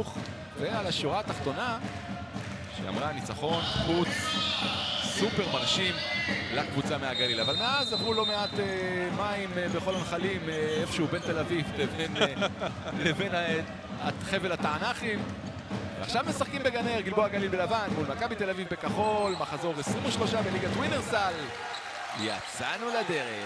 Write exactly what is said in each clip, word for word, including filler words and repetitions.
נמוך, ועל השורה התחתונה, שאמרה ניצחון חוץ סופר מרשים לקבוצה מהגליל. אבל מאז עברו לא מעט אה, מים אה, בכל הנחלים, אה, איפשהו בין תל אביב לבין, אה, לבין אה, חבל התענכים. ועכשיו משחקים בגנר, גלבוע גליל בלבן, מול מכבי תל אביב בכחול, מחזור עשרים ושלוש בליגת ווינרסל. יצאנו לדרך.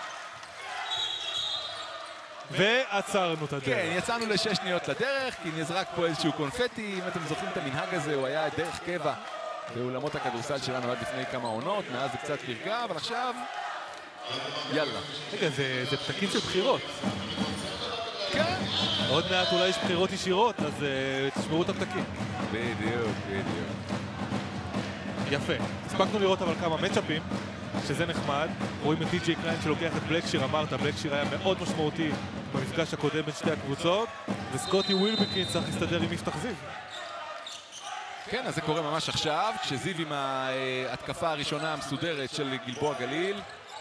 ועצרנו את הדרך. כן, יצאנו לשש שניות לדרך, כי נזרק פה איזשהו קונפטי. אם אתם זוכרים את המנהג הזה, הוא היה דרך קבע באולמות הכדורסל שלנו עד לפני כמה עונות, מאז זה קצת נרגע, אבל עכשיו, יאללה. רגע, זה, זה פתקים של בחירות. כן. עוד מעט אולי יש בחירות ישירות, אז uh, תשמעו את הפתקים. בדיוק, בדיוק. יפה. הספקנו לראות אבל כמה מצ'אפים, שזה נחמד. רואים את טי.ג'יי קליין שלוקח את בלקשיר, אמרת, בלקשיר היה מאוד משמעותי במפגש הקודם בין שתי הקבוצות, וסקוטי ווילבקין צריך להסתדר עם יפתח זיו. כן, אז זה קורה ממש עכשיו, כשזיו עם ההתקפה הראשונה המסודרת של גלבוע גליל.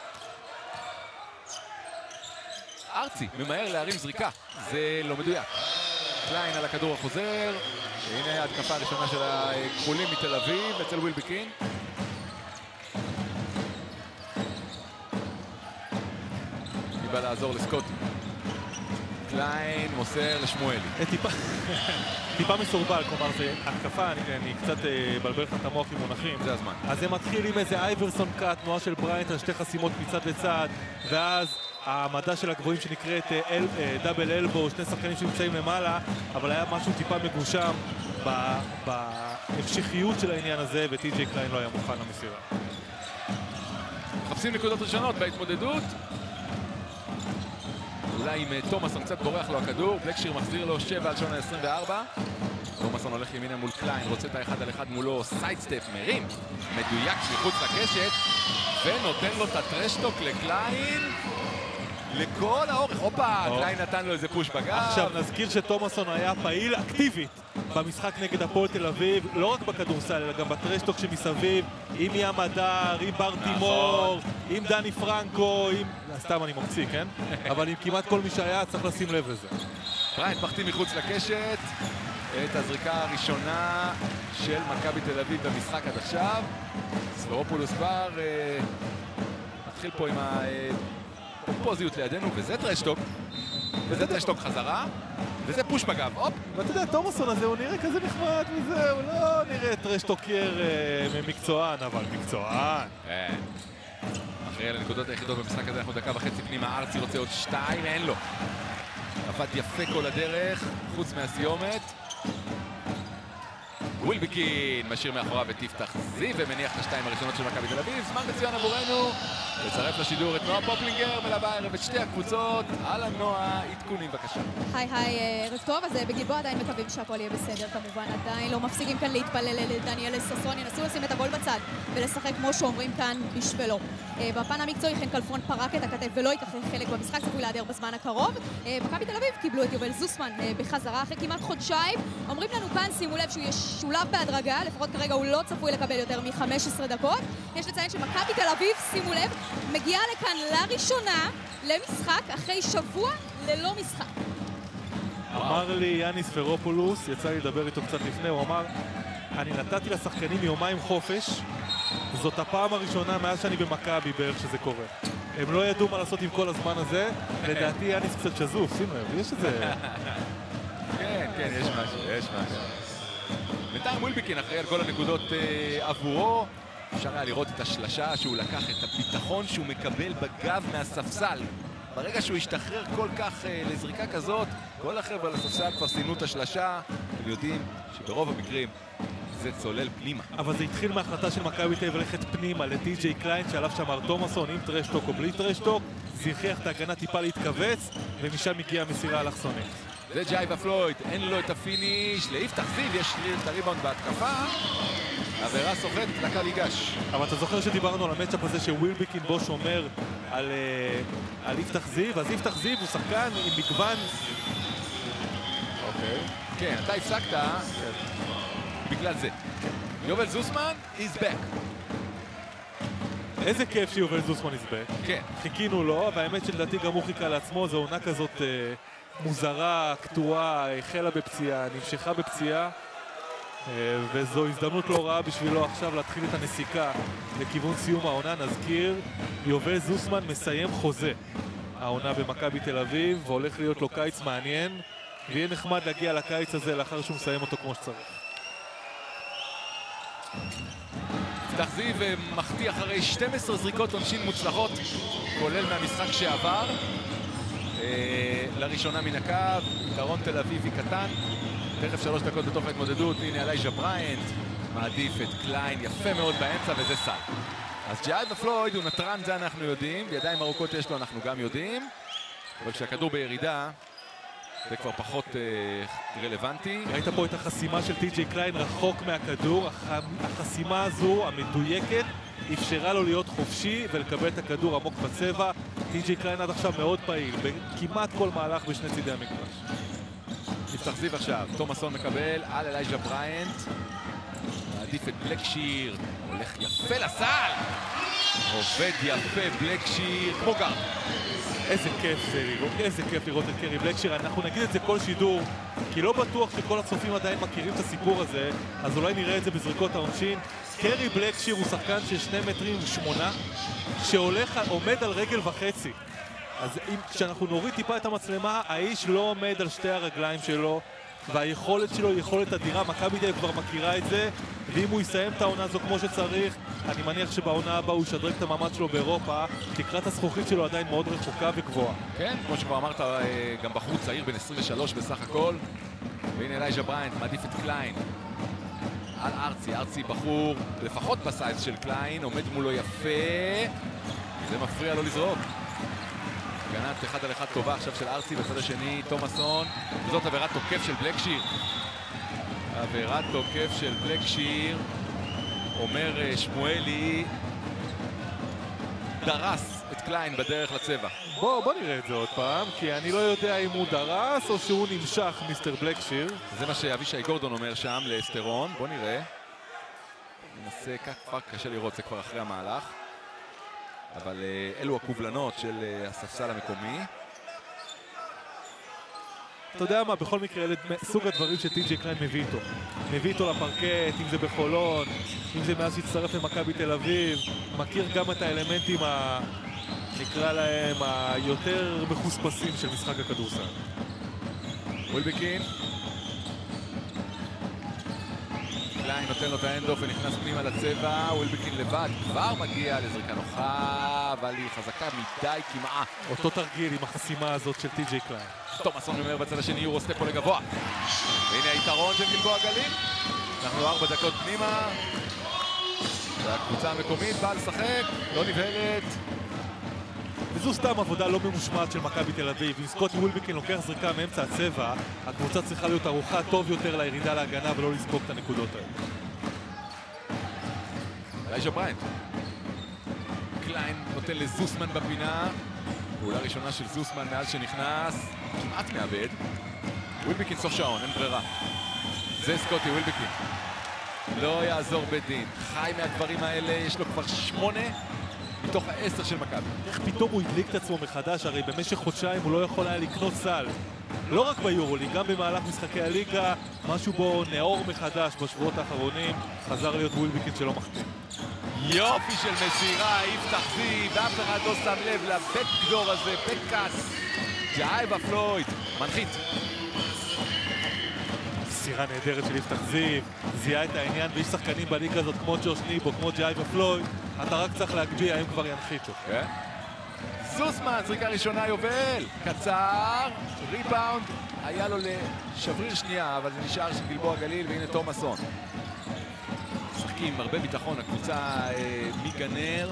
ארצי ממהר להרים זריקה, זה לא מדויק. קליין על הכדור החוזר, הנה ההתקפה הראשונה של הכחולים מתל אביב אצל ווילבקין. היא באה לעזור לסקוטי. קליין מוסר לשמואלי. טיפה, טיפה מסורבל, כלומר זה התקפה, אני, אני קצת בלבל לך את המוח עם מונחים. זה הזמן. אז זה מתחיל עם איזה אייברסון קאט, תנועה של בריינט על שתי חסימות מצד לצד, ואז העמדה של הגבוהים שנקראת אל, דאבל אלבו, שני שחקנים שנמצאים למעלה, אבל היה משהו טיפה מגושם בהמשכיות של העניין הזה, וטי.ג'יי קליין לא היה מוכן למסירה. מחפשים נקודות ראשונות בהתמודדות. אולי עם תומאסון קצת בורח לו הכדור, בלקשיר מחזיר לו שבע על שונה עשרים וארבע. תומאסון הולך ימינה מול קליין, רוצה את האחד על אחד מולו, סיידסטפ, מרים, מדויק מחוץ לקשת, ונותן לו את הטרשטוק לקליין. לכל האורך, הופה, קליין נתן לו איזה פוש בגב. עכשיו נזכיר שתומאסון היה פעיל אקטיבית במשחק נגד הפועל תל אביב, לא רק בכדורסל, אלא גם בטרשטוק שמסביב, עם ים הדר, עם בר תימור, עם דני פרנקו, עם... סתם אני ממציא, כן? אבל עם כמעט כל מי שהיה צריך לשים לב לזה. בריינט מחטיא מחוץ לקשת את הזריקה הראשונה של מכבי תל אביב במשחק עד עכשיו. ספרופולוס כבר מתחיל פה עם הפומפוזיות לידינו, וזה טרשטוק, וזה טרשטוק חזרה, וזה פוש בגב, הופ. ואתה יודע, תומאסון הזה הוא נראה כזה נחמד וזה, הוא לא נראה טרשטוקר מקצוען, אבל מקצוען. אחרי הנקודות היחידות במשחק הזה, אנחנו דקה וחצי פנימה, ארצי רוצה עוד שתיים, אין לו. עבד יפה כל הדרך, חוץ מהסיומת. ווילבקין משאיר מאחוריו את יפתח זיו ומניח את השתיים הראשונות של מכבי תל אביב. זמן מצוין עבורנו לצרף לשידור את נועה פופלינגר, מלווה הערב את שתי הקבוצות. על הנועה, עדכונים בבקשה. היי היי, ערב טוב. אז בגלבוע עדיין מקווים שהכל יהיה בסדר, כמובן עדיין לא מפסיקים כאן להתפלל לדניאל ששון, ינסו לשים את הגול בצד ולשחק כמו שאומרים כאן בשבילו. בפן המקצועי חן כלפון פרק את הכתף ולא ייקח חלק במשחק, צפוי להיעדר בזמן הקרוב. מכבי תל אביב קיבלו את יובל זוסמן בחזרה אחרי כמעט חודשיים. אומרים לנו כאן, שימו לב שהוא ישולב בהדרגה, לפחות כרגע הוא לא צפוי לקבל יותר מ-חמש עשרה דקות. יש לציין שמכבי תל אביב, שימו לב, מגיעה לכאן לראשונה למשחק אחרי שבוע ללא משחק. אמר לי יאניס פרופולוס, יצא לי לדבר איתו קצת לפני, הוא אמר, אני נתתי לשחקנים יומיים חופש, זאת הפעם הראשונה מאז שאני במכבי בערך שזה קורה. הם לא ידעו מה לעשות עם כל הזמן הזה, לדעתי יאניס קצת שזוף, שימו לב, יש איזה... כן, כן, יש משהו, יש משהו. בינתיים ווילבקין אחראי על כל הנקודות אה, עבורו. אפשר היה לראות את השלשה שהוא לקח, את הביטחון שהוא מקבל בגב מהספסל. ברגע שהוא השתחרר כל כך אה, לזריקה כזאת, כל החבר'ה לספסל כבר סיינו את השלשה. הם יודעים שברוב המקרים זה צולל פנימה. אבל זה התחיל מההחלטה של מכבי תל אביב ללכת פנימה לטי.ג'יי קליין, שעליו שמר תומאסון עם טרשטוק או בלי טרשטוק. זה הכריח את ההגנה טיפה להתכווץ, ומשם הגיעה מסירה אלכסונית. זה ג'ייבה פלויד, אין לו את הפיניש, ליפתח זיו יש את הריבאונד בהתקפה, עבירה סוחטת, לקו ייגש. אבל אתה זוכר שדיברנו על המצ'אפ הזה שווילבקין בו שומר על, uh, על יפתח זיו, אז יפתח זיו הוא שחקן עם מגוון... אוקיי. כן, אתה הפסקת בגלל זה. יובל זוסמן is back. איזה כיף שיובל זוסמן is back. כן. חיכינו לו, והאמת שלדעתי גם הוא חיכה לעצמו, זו עונה כזאת... Uh, מוזרה, קטועה, החלה בפציעה, נמשכה בפציעה, וזו הזדמנות לא רעה בשבילו עכשיו להתחיל את הנסיקה לכיוון סיום העונה. נזכיר, יובל זוסמן מסיים חוזה העונה במכבי תל אביב, והולך להיות לו קיץ מעניין, ויהיה נחמד להגיע לקיץ הזה לאחר שהוא מסיים אותו כמו שצריך. יפתח זיו מחטיא אחרי שתים עשרה זריקות עונשין מוצלחות, כולל מהמשחק שעבר. אה, לראשונה מן הקו, יתרון תל אביבי קטן. תכף שלוש דקות בתוך ההתמודדות, הנה אלייג'ה בריינט, מעדיף את קליין, יפה מאוד באמצע, וזה סל. אז ג'אייבה פלויד הוא נטרן, זה אנחנו יודעים, בידיים ארוכות יש לו, אנחנו גם יודעים. אבל כשהכדור בירידה, זה כבר פחות אה, רלוונטי. ראית פה את החסימה של טי.ג'יי קליין רחוק מהכדור. החסימה הזו, המדויקת, אפשרה לו להיות חופשי ולקבל את הכדור עמוק בצבע. טי.ג'יי קליין עד עכשיו מאוד פעיל, בכמעט כל מהלך בשני צידי המגרש. יפתח זיו עכשיו, תומאסון מקבל על אלייג'ה בריינט. מעדיף את בלקשיר, הולך יפה לסל! עובד יפה בלקשיר, כמו גארד. איזה כיף זה לראות, איזה כיף לראות את קרי בלקשיר. אנחנו נגיד את זה כל שידור, כי לא בטוח שכל הצופים עדיין מכירים את הסיפור הזה, אז אולי נראה את זה בזריקות העונשין. קרי בלקשיר הוא שחקן של שני מטרים ושמונה, שהולך, עומד על רגל וחצי. אז אם, כשאנחנו נוריד טיפה את המצלמה, האיש לא עומד על שתי הרגליים שלו, והיכולת שלו היא יכולת אדירה. מכבי תל אביב כבר מכירה את זה, ואם הוא יסיים את העונה הזו כמו שצריך, אני מניח שבעונה הבאה הוא ישדרג את המאמץ שלו באירופה. תקרת הזכוכית שלו עדיין מאוד רחוקה וגבוהה. כן, כמו שכבר אמרת, גם בחור צעיר בן עשרים ושלוש בסך הכל. והנה אלייג'ה בריינט, מעדיף את קליין על ארצי, ארצי בחור לפחות בסייז של קליין, עומד מולו יפה, זה מפריע לו לזרוק. הגנת אחד על אחד טובה עכשיו של ארצי, בצד השני תומאסון, זאת עבירת תוקף של בלקשיר. עבירת תוקף של בלקשיר, אומר שמואלי, דרס את קליין בדרך לצבע. בוא, בוא נראה את זה עוד פעם, כי אני לא יודע אם הוא דרס או שהוא נמשך, מיסטר בלקשיר. זה מה שאבישי גורדון אומר שם לאסטרון, בוא נראה. ננסה, כבר קשה לראות, זה כבר אחרי המהלך. אבל אלו הקובלנות של הספסל המקומי. אתה יודע מה, בכל מקרה, אלה סוג הדברים שטי.ג'יי קליין מביא איתו. מביא איתו לפרקט, אם זה בחולון, אם זה מאז שהצטרף למכבי תל אביב. מכיר גם את האלמנטים, ה... נקרא להם, היותר מחוספסים של משחק הכדורסל. ווילבקין. קליין נותן לו את האנדוף ונכנס פנימה לצבע, ווילבקין לבד כבר מגיע לזריקה נוחה, אבל היא חזקה מדי כמעט. אותו תרגיל עם החסימה הזאת של טי.ג'יי קליין. תומאסון אומר בצד השני, יורו סטפ עולה גבוה. והנה היתרון של גלבוע גליל. אנחנו ארבע דקות פנימה. והקבוצה המקומית באה לשחק, לא נבהלת. וזו סתם עבודה לא ממושמעת של מכבי תל אביב. אם סקוטי ווילבקין לוקח זריקה מאמצע הצבע, הקבוצה צריכה להיות ערוכה טוב יותר לירידה להגנה ולא לספוג את הנקודות האלה. אלייג'ה בריינט. קליין נותן לזוסמן בפינה. פעולה ראשונה של זוסמן מאז שנכנס. כמעט מאבד. ווילבקין סוף שעון, אין ברירה. זה סקוטי ווילבקין. לא יעזור בדין. חי מהדברים האלה, יש לו כבר שמונה. מתוך העשר של מכבי. איך פתאום הוא הדליק את עצמו מחדש? הרי במשך חודשיים הוא לא יכול היה לקנות סל. לא רק ביורוליג, גם במהלך משחקי הליגה, משהו בו נאור מחדש בשבועות האחרונים, חזר להיות ווילבקין שלא מחטיא. יופי של מסירה, יפתח זיו, ואף אחד לא שם לב לבית גדור הזה, בית קאס. ג'אייבה פלויד, מנחית. מסירה נהדרת של יפתח זיו, זיהה את העניין, ויש שחקנים בליגה הזאת כמו ג'וש ניבו, כמו ג'אייבה פלויד, אתה רק צריך להגביה, הם כבר ינחיתו. כן. זוסמן, זריקה ראשונה יובל, קצר, ריבאונד, היה לו לשבריר שנייה, אבל זה נשאר של גלבוע גליל, והנה תומאסון. משחקים הרבה ביטחון, הקבוצה אה, מגנר.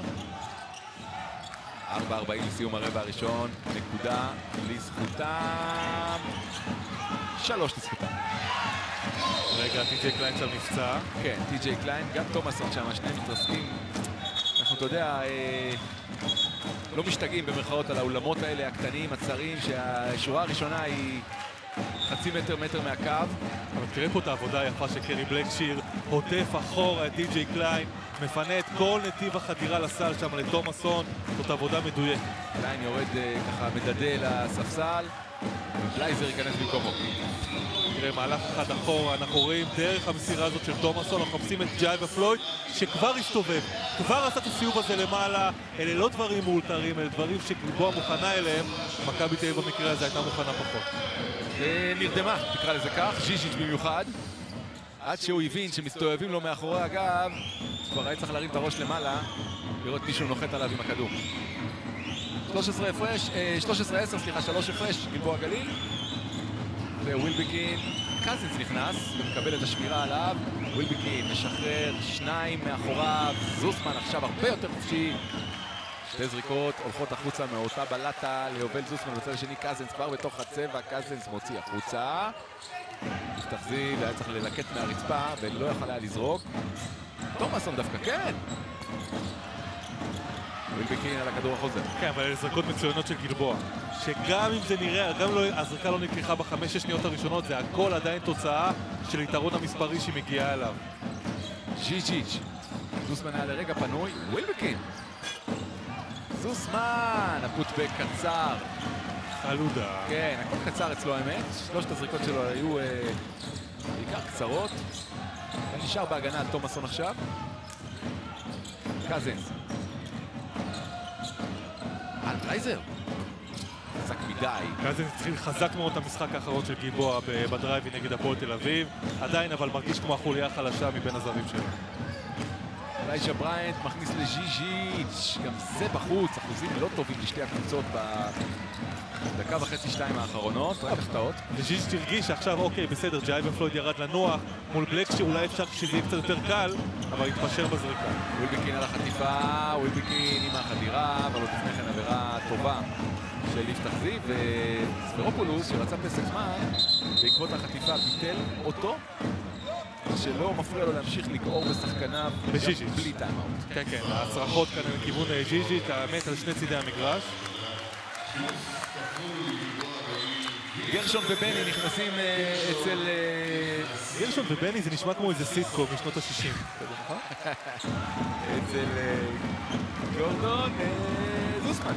ארבע ארבעים לסיום הרבע הראשון, נקודה לזכותם. שלוש לזכותם. רגע, טי.ג'יי קליין שם נפצע. כן, טי.ג'יי קליין, גם תומאסון שם, שניהם מתרסקים. אנחנו, אתה יודע, אה, לא משתגעים במרכאות על האולמות האלה, הקטנים, הצרים, שהשורה הראשונה היא חצי מטר, מטר מהקו. אבל תראה פה את העבודה היפה של קרי בלקשיר, הוטף אחורה את טי.ג'יי קליין, מפנה את כל נתיב החדירה לסל שם לתומאסון, זאת עבודה מדויקת. קליין יורד אה, ככה מדדה לספסל. בלייזר ייכנס במקומו. תראה, מהלך אחד אחורה, אנחנו רואים דרך המסירה הזאת של תומאסון, אנחנו מחפשים את ג'ייבה פלויד, שכבר הסתובב, כבר עשה את הסיוב הזה למעלה. אלה לא דברים מאולתרים, אלה דברים שגלבוע מוכנה אליהם. מכבי תל אביב במקרה הזה הייתה מוכנה פחות. נרדמה, תקרא לזה כך, ז'יז'יץ' במיוחד. עד שהוא הבין שמסתובבים לו מאחורי הגב, כבר היה צריך להרים את הראש למעלה, לראות מישהו נוחת עליו עם הכדור. שלוש עשרה הפרש, שלוש עשרה עשר, סליחה, שלוש הפרש, גלבוע גליל. ווילבקין, קזינס נכנס ומקבל את השמירה עליו. ווילבקין משחרר שניים מאחוריו, זוסמן עכשיו הרבה יותר חופשי. שתי זריקות הולכות החוצה מאותה בלטה ליובל זוסמן בצד השני. קזינס כבר בתוך הצבע, קזינס מוציא החוצה. יפתח זיו היה צריך ללקט מהרצפה ולא יכול היה לזרוק. תומאסון דווקא כן. ווילבקין על הכדור החוזר. כן, אבל אלה זריקות מצוינות של גלבוע. שגם אם זה נראה, גם לא, הזריקה לא נלקחה בחמש שש שניות הראשונות, זה הכל עדיין תוצאה של יתרון המספרי שהיא מגיעה אליו. ז'יז'יץ'. זוסמן היה לרגע פנוי. ווילבקין. זוסמן, הפוטבק קצר. חלודה. כן, הכל קצר אצלו האמת. שלושת הזריקות שלו היו אה, בעיקר קצרות. נשאר בהגנה על תומאסון עכשיו. קזינס. על בלייזר. חזק מדי. קזינס התחיל חזק מאוד את המשחק האחרון של גלבוע בדרייבי נגד הפועל תל אביב. עדיין אבל מרגיש כמו החוליה החלשה מבין הזרים שלו. אלייג'ה בריינט מכניס לז'יז'יץ', גם זה בחוץ, אחוזים לא טובים לשתי הקבוצות בדקה וחצי שתיים האחרונות, רק החטאות. וז'יז'יץ' תרגיש שעכשיו אוקיי בסדר, ג'ייבה פלויד ירד לנוח מול בלק שאולי אפשר שזה יהיה קצת יותר קל, אבל יתפשר בזריקה. ווילבקין על החטיפה, ווילבקין עם החדירה, אבל עוד לפני כן עבירה טובה של יפתח זיו, וספרופולוס שרצה פסק זמן בעקבות החטיפה ביטל אותו, שלא מפריע לו להמשיך לגעור בשחקניו בלי טיימאוט. כן, כן, הצרחות כאן לכיוון ז'יז'יץ', האמת על שני צידי המגרש. גרשון ובני נכנסים אצל... גרשון ובני זה נשמע כמו איזה סיטקום משנות ה-שישים. אצל גורדון זוסמן.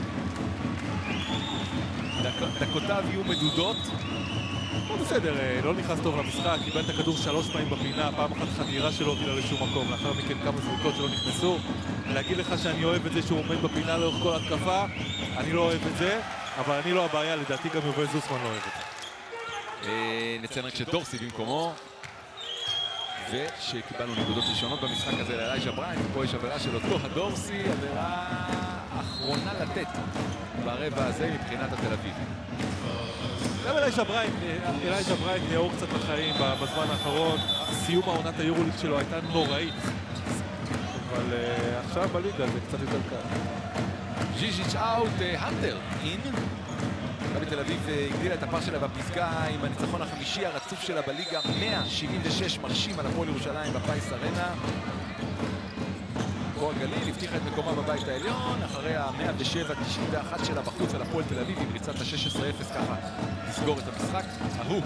דקותיו יהיו מדודות. בסדר, לא נכנס טוב למשחק, קיבל את הכדור שלוש פעמים בפינה, פעם אחת חדירה שלא הובילה לשום מקום, לאחר מכן כמה זריקות שלא נכנסו. להגיד לך שאני אוהב את זה שהוא עומד בפינה לאורך כל התקפה, אני לא אוהב את זה, אבל אני לא הבעיה, לדעתי גם יובל זוסמן לא אוהב את זה. נציין רק שדורסי במקומו, ושקיבלנו נקודות ראשונות במשחק הזה לאלייג'ה בריינט. פה יש עבירה של אותו הדורסי, עבירה אחרונה לתת ברבע הזה מבחינת התל אביב. גם אלייג'ה בריינט, אלייג'ה בריינט נאור קצת לחיים בזמן האחרון. סיום העונת היורוליג שלו הייתה נוראית, אבל עכשיו בליגה זה קצת יותר קל. ז'יז'יץ' אאוט, הנטר אין. מכבי תל אביב הגדילה את הפער שלה בפסגה עם הניצחון החמישי הרצוף שלה בליגה, מאה שבעים ושש מרשים על הפועל ירושלים בפייס ארנה. הפועל גליל הבטיחה את מקומה בבית העליון אחרי ה-מאה ושבע תשעים ואחת שלה בחוץ על הפועל תל אביב עם ריצת ה-שש עשרה אפס, ככה לסגור את המשחק. ההוא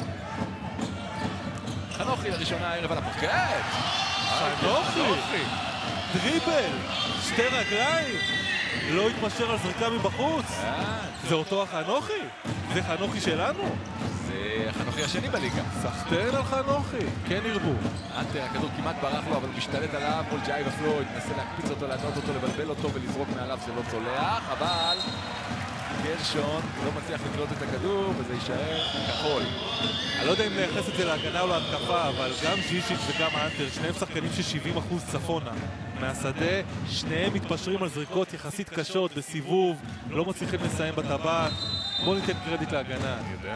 חנוכי לראשונה הערב על הפרקט. חנוכי דריבל, שתי רגליים, לא התפשר על זריקה מבחוץ. זה אותו החנוכי? זה חנוכי שלנו? זה החנוכי השני בליגה. סחטן על חנוכי, כן ירבו. אנטר, הכדור כמעט ברח לו, אבל הוא משתלט עליו מול ג'ייבה פלויד, מנסה להקפיץ אותו, לענות אותו, לבלבל אותו ולזרוק מעליו, זה לא צולח, אבל גרשון לא מצליח לקלוט את הכדור וזה יישאר כחול. אני לא יודע אם נייחס את זה להגנה או להתקפה, אבל גם ז'יז'יץ' וגם אנטר, שניהם שחקנים של שבעים אחוז צפונה מהשדה, שניהם מתפשרים על זריקות יחסית קשות בסיבוב, לא מצליחים לסיים בטבעת. בוא ניתן קרדיט להגנה. אני יודע.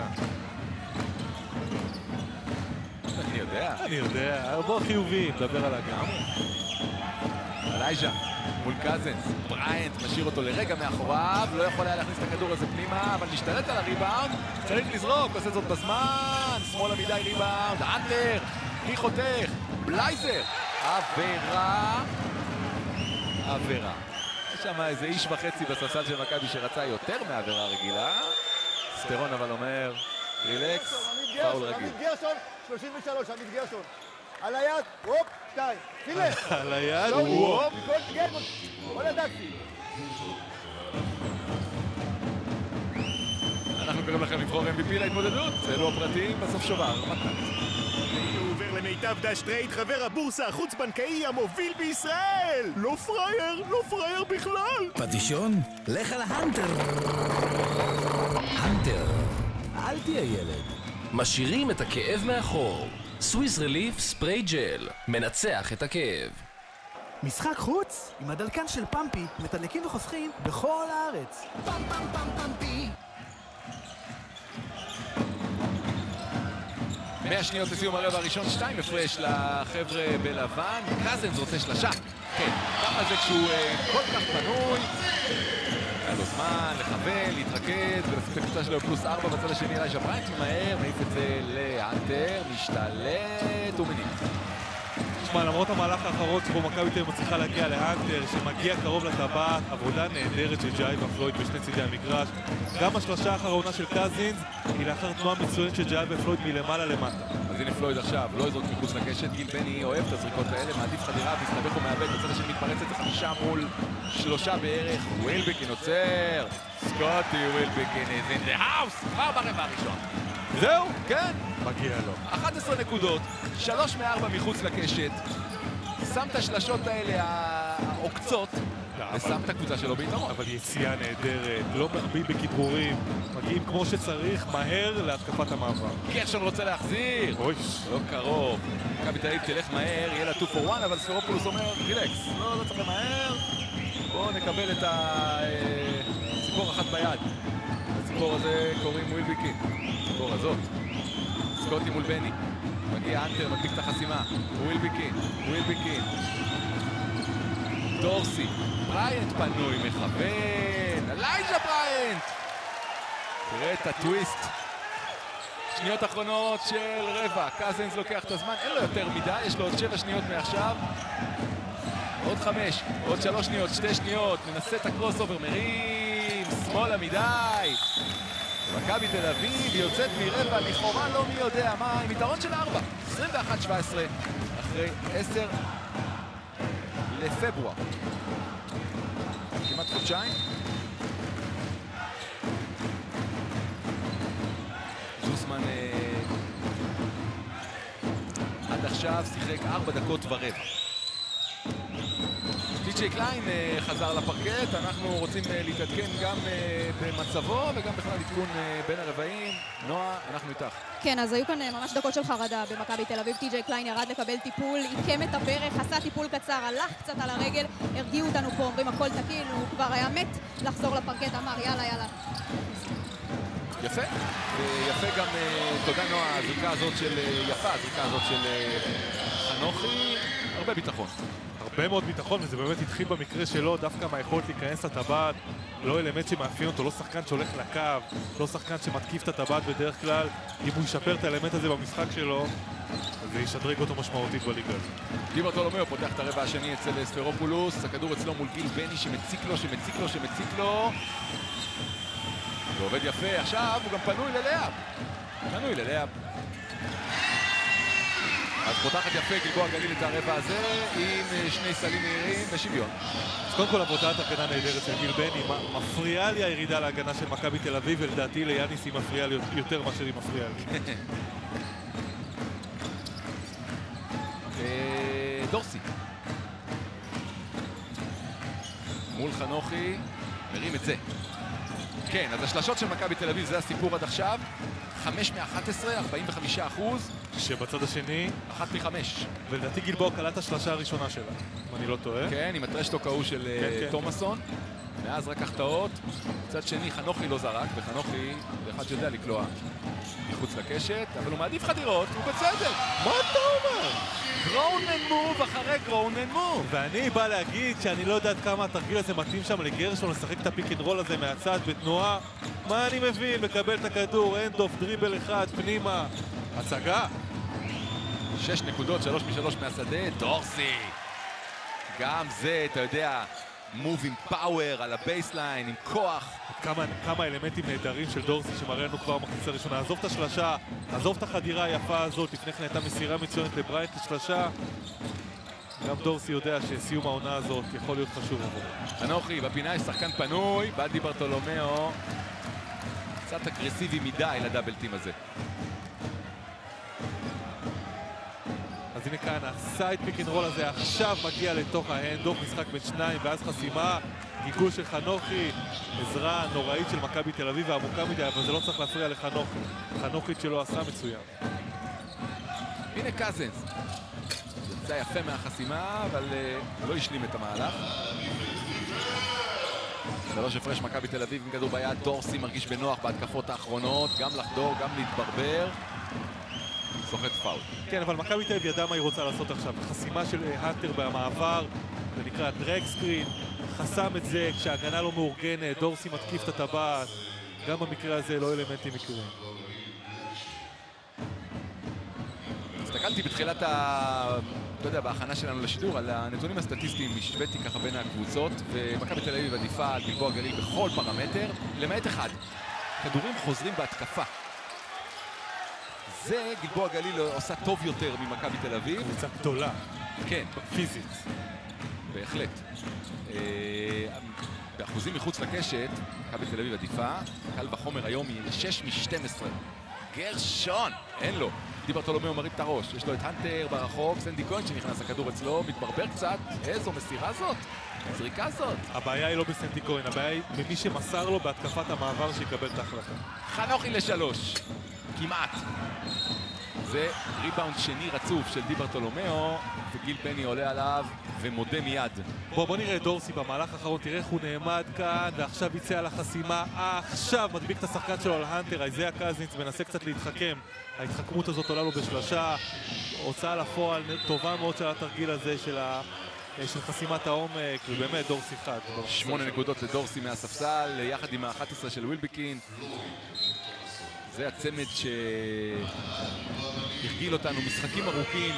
אני יודע. אני יודע. בוא חיובי, מדבר על ההגנה. אלייג'ה מול קזינס, בריינט משאיר אותו לרגע מאחוריו, לא יכול היה להכניס את הכדור הזה פנימה, אבל משתלט על הריבאונד, צריך לזרוק, עושה זאת בזמן, שמאלה מדי ריבאונד, אנטר, מי חותך, בלייזר, עבירה, עבירה. יש שם איזה איש וחצי בספסל של מכבי שרצה יותר מעבירה רגילה, סטרון אבל אומר, רילקס, פאול רגיל. עמית גרשון, שלושים ושלוש, עמית גרשון. על היד, וופ, שתיים. שים לב. על היד, וופ. בוא לדקתי. אנחנו קוראים לכם לבחור אם וי פי להתמודדות. אלו הפרטים, בסוף שובר. מתן. הוא עובר למיטב דש טרייד, חבר הבורסה החוץ-בנקאי המוביל בישראל! לא פרייר, לא פרייר בכלל! פטישון? לך על ההנטר! הנטר, אל תהיה ילד. משאירים את הכאב מאחור. סוויס רליף ספרי ג'ל. מנצח את הכאב. משחק חוץ? עם הדלקן של פמפי מתדלקים וחוסכים בכל הארץ. פם פם פם פמפי. מאה שניות לסיום הרבע הראשון, שתיים הפרש לחבר'ה בלבן. קזנס רוצה שלשה. כן, ככה זה כשהוא uh, כל כך פנוי. היה לו זמן לכוון, להתרכז ולשים את הקבוצה שלו פלוס ארבע בצד השני. אליי שבריינט מהר, מעיף את זה לאנטר, משתלט ומניע. תשמע, למרות המהלך האחרון שבו מכבי תל אביב מצליחה להגיע לאנטר, שמגיע קרוב לטבעת, עבודה נהדרת של ג'ייבה פלויד בשני צידי המגרש. גם השלושה האחרונה של קזינס היא לאחר תנועה מצוינת של ג'ייבה פלויד מלמעלה למטה. אז הנה פלויד עכשיו, לא יזרוק מחוץ לקשת. גיל בני אוהב את הזריקות האלה, מעדיף חדירה, מסתבך ומאבד בצד השני, מתפרצת לחמישה מול שלושה בערך. ווילבקין עוצר, סקוטי ווילבקין is in the house, כבר ברבע הראשון. זהו? כן, מגיע לו. אחת עשרה נקודות, שלוש מארבע מחוץ לקשת. שם את השלשות האלה העוקצות, ושם את הקבוצה שלו ביתרון. אבל יציאה נהדרת, לא מרבים בכדרורים, מגיעים כמו שצריך, מהר להתקפת המעבר. גרשון רוצה להחזיר, אוי, לא קרוב. מכבי תל אביב תלך מהר, יהיה לה שתיים פור אחת, אבל ספרופולוס אומר, רילקס, לא, לא צריך למהר. בואו נקבל את הציפור אחת ביד. הציפור הזה קוראים ווילבקין. הציפור הזאת. סקוטי מול בני. מגיע אנטר, מדביק את החסימה. ווילבקין, ווילבקין. דורסי. בריינט פנוי, מכוון. אלייג'ה בריינט! תראה את הטוויסט. שניות אחרונות של רבע. קזנס לוקח את הזמן, אין לו יותר מדי, יש לו עוד שבע שניות מעכשיו. עוד חמש, עוד שלוש שניות, שתי שניות, מנסה את הקרוס אובר, מרים, שמאלה מדי. מכבי תל אביב יוצאת מרבע, לכאורה לא מי יודע מה, עם יתרון של ארבע. עשרים ואחת שבע עשרה, אחרי עשר לפברואר. כמעט חודשיים. זוסמן עד עכשיו שיחק ארבע דקות ורבע. טי.ג'יי קליין חזר לפרקט, אנחנו רוצים להתעדכן גם במצבו וגם בכלל עדכון בין הרבעים. נועה, אנחנו איתך. כן, אז היו כאן ממש דקות של חרדה במכבי תל אביב. טי.ג'יי קליין ירד לקבל טיפול, עיקם את הברך, עשה טיפול קצר, הלך קצת על הרגל, הרגיעו אותנו פה, אומרים הכל תקין, הוא כבר היה מת לחזור לפרקט, אמר יאללה יאללה. יפה, ויפה גם, תודה נועה, הזריקה הזאת של, יפה, הזריקה הזאת של חנוכי, הרבה ביטחון. הרבה מאוד ביטחון, וזה באמת התחיל במקרה שלו, דווקא מהיכולת להיכנס לטבעת, לא אלמנט שמאפיין אותו, לא שחקן שהולך לקו, לא שחקן שמתקיף את הטבעת בדרך כלל. אם הוא ישפר את האלמנט הזה במשחק שלו, אז זה ישדרג אותו משמעותית בליגה הזאת. דיבר טולומיאו פותח את הרבע השני אצל ספרופולוס, הכדור אצלו מול גיל בני שמציק לו, שמציק לו, שמציק לו. זה עובד יפה, עכשיו הוא גם פנוי ללאב. פנוי ללאב. אז פותחת יפה גלבוע גליל את הרבע הזה עם שני סלים מהירים ושוויון. אז קודם כל עבודת הגנה נהדרת של גיל בני, מפריעה לי הירידה להגנה של מכבי תל אביב, ולדעתי ליאניס היא מפריעה לי יותר מאשר היא מפריעה לי. דורסי. מול חנוכי, מרים את זה. כן, אז השלשות של מכבי תל אביב זה הסיפור עד עכשיו. חמש מאחת עשרה, ארבעים וחמישה אחוז. שבצד השני אחת מחמש. ולדעתי גלבוע קלע את השלשה הראשונה שלה, אם אני לא טועה. כן, עם הטרשטוק ההוא של כן, כן. תומאסון. מאז רק החטאות. מצד שני חנוכי לא זרק, וחנוכי באחד שיודע לקלוע מחוץ לקשת, אבל הוא מעדיף חדירות, הוא בסדר. מה אתה אומר? גרון אנד מוב אחרי גרון אנד מוב. ואני בא להגיד שאני לא יודעת כמה התרגיל הזה מתאים שם לגרשון לשחק את הפיק אנד רול הזה מהצד בתנועה. מה אני מבין? מקבל את הכדור, אנד אוף, דריבל אחד, פנימה. הצגה. שש נקודות, שלוש משלוש מהשדה, דורסי. גם זה, אתה יודע, מוב עם פאוור על הבייסליין, עם כוח. כמה, כמה אלמנטים נהדרים של דורסי שמראה לנו כבר מחצית הראשונה. עזוב את השלשה, עזוב את החדירה היפה הזאת, לפני כן הייתה מסירה מצוינת לבריינט לשלשה. גם דורסי יודע שסיום העונה הזאת יכול להיות חשוב עבור. חנוכי, בפינה יש שחקן פנוי, בלדי ברטולומיאו. קצת אגרסיבי מדי לדאבל טים הזה. אז הנה כאן, הסייד פיק אנד רול הזה עכשיו מגיע לתוך ההנדוף, משחק בין שניים, ואז חסימה, גיגול של חנוכי, עזרה נוראית של מכבי תל אביב ועמוקה מדי, אבל זה לא צריך להפריע לחנוכי. חנוכית שלו עשה מצוין. הנה קזנס. יצא יפה מהחסימה, אבל uh, לא השלים את המהלך. שלוש הפרש מכבי תל אביב עם כדור ביד, דורסי מרגיש בנוח בהתקפות האחרונות, גם לחדור, גם להתברבר. סוחט פאול. כן, אבל מכבי תל אביב ידעה מה היא רוצה לעשות עכשיו. חסימה של הנטר במעבר, זה נקרא דרג סקרין, חסם את זה כשההגנה לא מאורגנת, דורסי מתקיף את הטבעת, גם במקרה הזה לא אלמנטים מקרים. הסתכלתי בתחילת ה... אתה יודע, בהכנה שלנו לשידור, על הנתונים הסטטיסטיים, השוויתי ככה בין הקבוצות, ומכבי תל אביב עדיפה על גלבוע גליל בכל פרמטר, למעט אחד, כדורים חוזרים בהתקפה. זה גלבוע גליל עושה טוב יותר ממכבי תל אביב. קבוצה גדולה. כן. פיזית. בהחלט. באחוזים מחוץ לקשת, מכבי תל אביב עדיפה, קל וחומר היום היא שש משתים עשרה. גרשון, אין לו. דיברטולומיאו מרים את הראש, יש לו את הנטר ברחוק, סנדי כהן שנכנס הכדור אצלו, מתברבר קצת, איזו מסירה זאת, זריקה זאת. הבעיה היא לא בסנדי כהן, הבעיה היא במי שמסר לו בהתקפת המעבר שיקבל את ההחלטה. חנוכי לשלוש, כמעט. זה ריבאונד שני רצוף של דיברטולומיאו, וגיל פני עולה עליו ומודה מיד. בוא, בוא נראה את דורסי במהלך האחרון, תראה איך הוא נעמד כאן, ועכשיו יצא על החסימה, עכשיו מדביק את השחקן שלו על הנטר, איזיה קזניץ מנסה קצת להתחכם, ההתחכמות הזאת עולה לו בשלושה, הוצאה לפועל טובה מאוד של התרגיל הזה של, ה... של חסימת העומק, ובאמת דורסי חד. שמונה נקודות לדורסי מהספסל, יחד עם ה-אחת עשרה של ווילבקין. זה הצמד שהרגיל אותנו משחקים ארוכים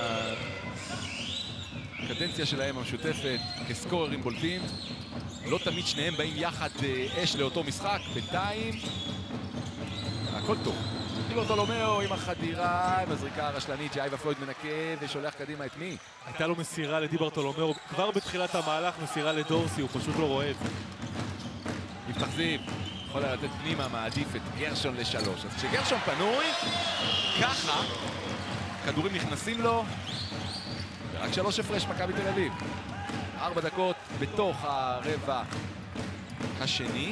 בקדנציה שלהם המשותפת כסקוררים בולטים. לא תמיד שניהם באים יחד אש לאותו משחק, בינתיים הכל טוב. דיברטולומיאו עם החדירה, עם הזריקה הרשלנית שאייבה פלויד מנקה ושולח קדימה את מי? הייתה לו מסירה לדיברטולומיאו, כבר בתחילת המהלך מסירה לדורסי, הוא פשוט לא רואה את זה. יפתח זיו יכול לתת פנימה, מעדיף את גרשון לשלוש. אז כשגרשון פנוי, ככה, כדורים נכנסים לו, ורק שלוש הפרש מכבי תל אביב. ארבע דקות בתוך הרבע השני.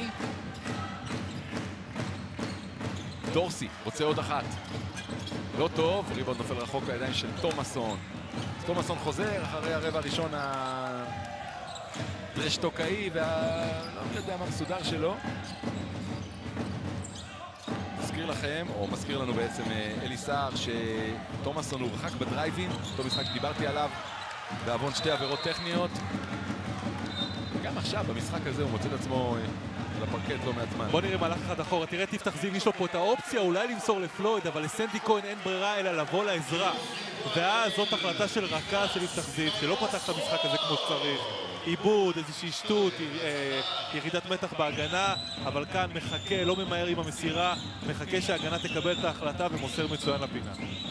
דורסי רוצה עוד אחת. לא טוב, ריבאונד נופל רחוק בידיים של תומאסון. תומאסון חוזר אחרי הרבע הראשון הדרשטוקאי וה... לא יודע מה מסודר שלו. מזכיר לכם, או מזכיר לנו בעצם אלי סער, שתומאסון הוא רחק בדרייבים, אותו משחק דיברתי עליו, בעוון שתי עבירות טכניות. גם עכשיו, במשחק הזה, הוא מוצא את עצמו לפרקט לא מעט זמן. בוא נראה מהלך אחד אחורה, תראה תפתח זיו, יש לו פה את האופציה, אולי למסור לפלויד, אבל לסנדי כהן אין ברירה אלא לבוא לעזרה. ואז זאת החלטה של רכז של יפתח זיו, שלא פתח את המשחק הזה כמו שצריך. עיבוד, איזושהי שטות, ירידת מתח בהגנה, אבל כאן מחכה, לא ממהר עם המסירה, מחכה שההגנה תקבל את ההחלטה ומוסר מצוין לפינה.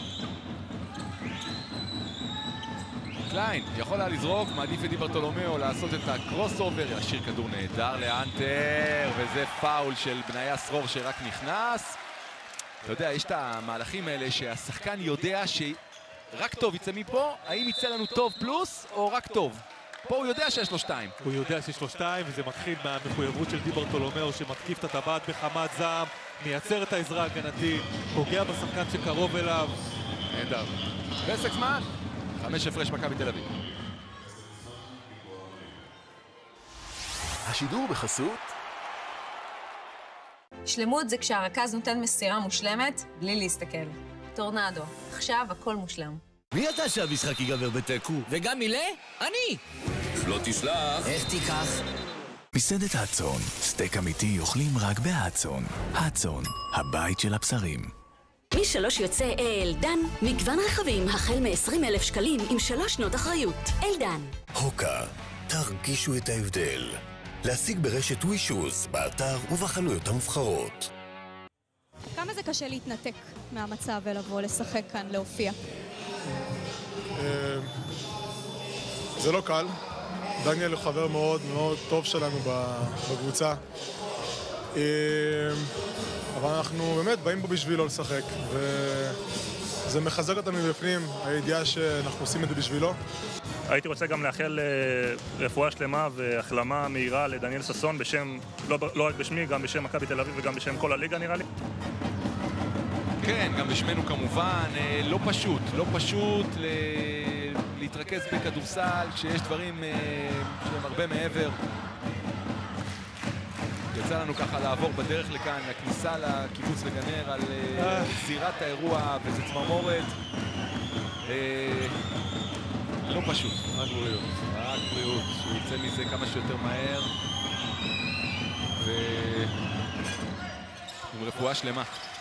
קליין יכול היה לזרוק, מעדיף את דיברטולומיאו לעשות את הקרוס אובר, להשאיר כדור נהדר לאנטר, וזה פאול של בניה סרור שרק נכנס. אתה יודע, יש את המהלכים האלה שהשחקן יודע שרק טוב יצא מפה, האם יצא לנו טוב פלוס או רק טוב? פה הוא יודע שיש לו שתיים. הוא יודע שיש לו שתיים, וזה מתחיל מהמחויבות של דיברטולומיאו שמתקיף את הטבעת בחמת זעם, מייצר את העזרה ההגנתית, פוגע בשחקן שקרוב אליו. נהדר. פסק זמן, חמש הפרש מכבי תל אביב. השידור בחסות שלמות זה כשהרכז נותן מסירה מושלמת בלי להסתכל. טורנדו, עכשיו הכל מושלם. מי אתה שהמשחק ייגמר בתיקו? וגם מילה? אני! לא תסלח. איך תיקח? מסעדת הצאן, סטייק אמיתי אוכלים רק בהצאן. הצאן, הבית של הבשרים. משלוש יוצא אלדן, מגוון רכבים החל מ-עשרים אלף שקלים עם שלוש שנות אחריות. אלדן. הוקה, תרגישו את ההבדל. להשיג ברשת ווישוז, באתר ובחנויות המובחרות. כמה זה קשה להתנתק מהמצב ולבוא לשחק כאן, להופיע? זה לא קל. דניאל הוא חבר מאוד מאוד טוב שלנו בקבוצה. אבל אנחנו באמת באים פה בשבילו לשחק, וזה מחזק אותנו מבפנים, הידיעה שאנחנו עושים את זה בשבילו. הייתי רוצה גם לאחל רפואה שלמה והחלמה מהירה לדניאל ששון בשם, לא, לא רק בשמי, גם בשם מכבי תל אביב וגם בשם כל הליגה נראה לי. כן, גם בשמנו כמובן, לא פשוט, לא פשוט ל... להתרכז בכדורסל כשיש דברים שהם הרבה מעבר. יצא לנו ככה לעבור בדרך לכאן, לכניסה לקיבוץ לגנר על זירת האירוע, וזה צמרמורת. לא פשוט. רק בריאות. רק בריאות, שיצא מזה כמה שיותר מהר. ועם רפואה שלמה.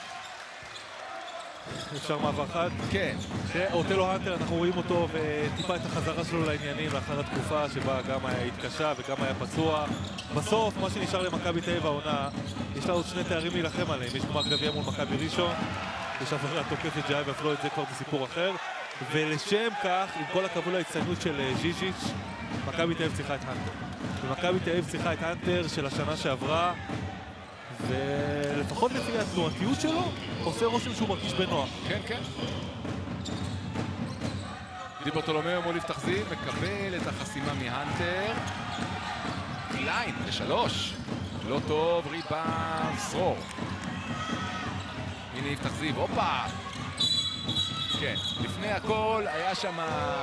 אפשר מעבר חד? כן. אוטלו הנטר, אנחנו רואים אותו וטיפה את החזרה שלו לעניינים לאחר התקופה שבה גם היה התקשה וגם היה פצוע. בסוף, מה שנשאר למכבי תל אביב העונה, יש לה עוד שני תארים להילחם עליהם. יש גמר גביע מול מכבי ראשון, יש עברה תוקפת ג'אי ופלויד, זה כבר בסיפור אחר. ולשם כך, עם כל הכבוד להצטיינות של ז'יז'יץ', מכבי תל אביב צריכה את הנטר. ומכבי תל אביב צריכה את הנטר של השנה שעברה, ולפחות לפי התנועתיות שלו, עושה רושם שהוא מרגיש בנוח. כן, כן. די ברטולומיאו מוליב תחזיב, מקבל את החסימה מהנטר. קליין לשלוש. לא טוב, ריבאונד, סרור. הנה יפתח זיו, הופה! כן, לפני הכל היה שם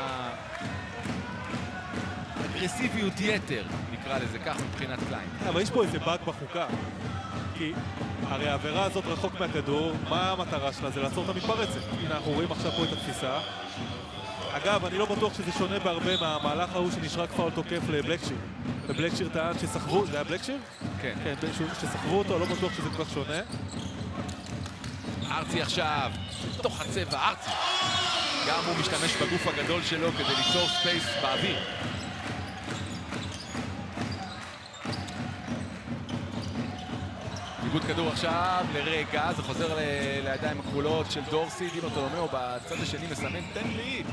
אגרסיביות יתר, נקרא לזה כך מבחינת קליין. אבל יש פה איזה באג בחוקה. כי הרי העבירה הזאת רחוק מהכדור, מה המטרה שלה? זה לעצור את המתפרצת. הנה, אנחנו רואים עכשיו פה את התפיסה. אגב, אני לא בטוח שזה שונה בהרבה מהמהלך ההוא שנשרק פאול תוקף לבלקשיר. ובלקשיר טען שסחבו, זה היה בלקשיר? כן. כן, שסחבו אותו, לא בטוח שזה כל כך שונה. ארצי עכשיו, בתוך הצבע, ארצי. גם הוא משתמש בגוף הגדול שלו כדי ליצור ספייס באוויר. איבוד כדור עכשיו לרגע, זה חוזר ל- לידיים הכחולות של דורסי. די ברטולומיאו בצד השני מסמן, תן לי!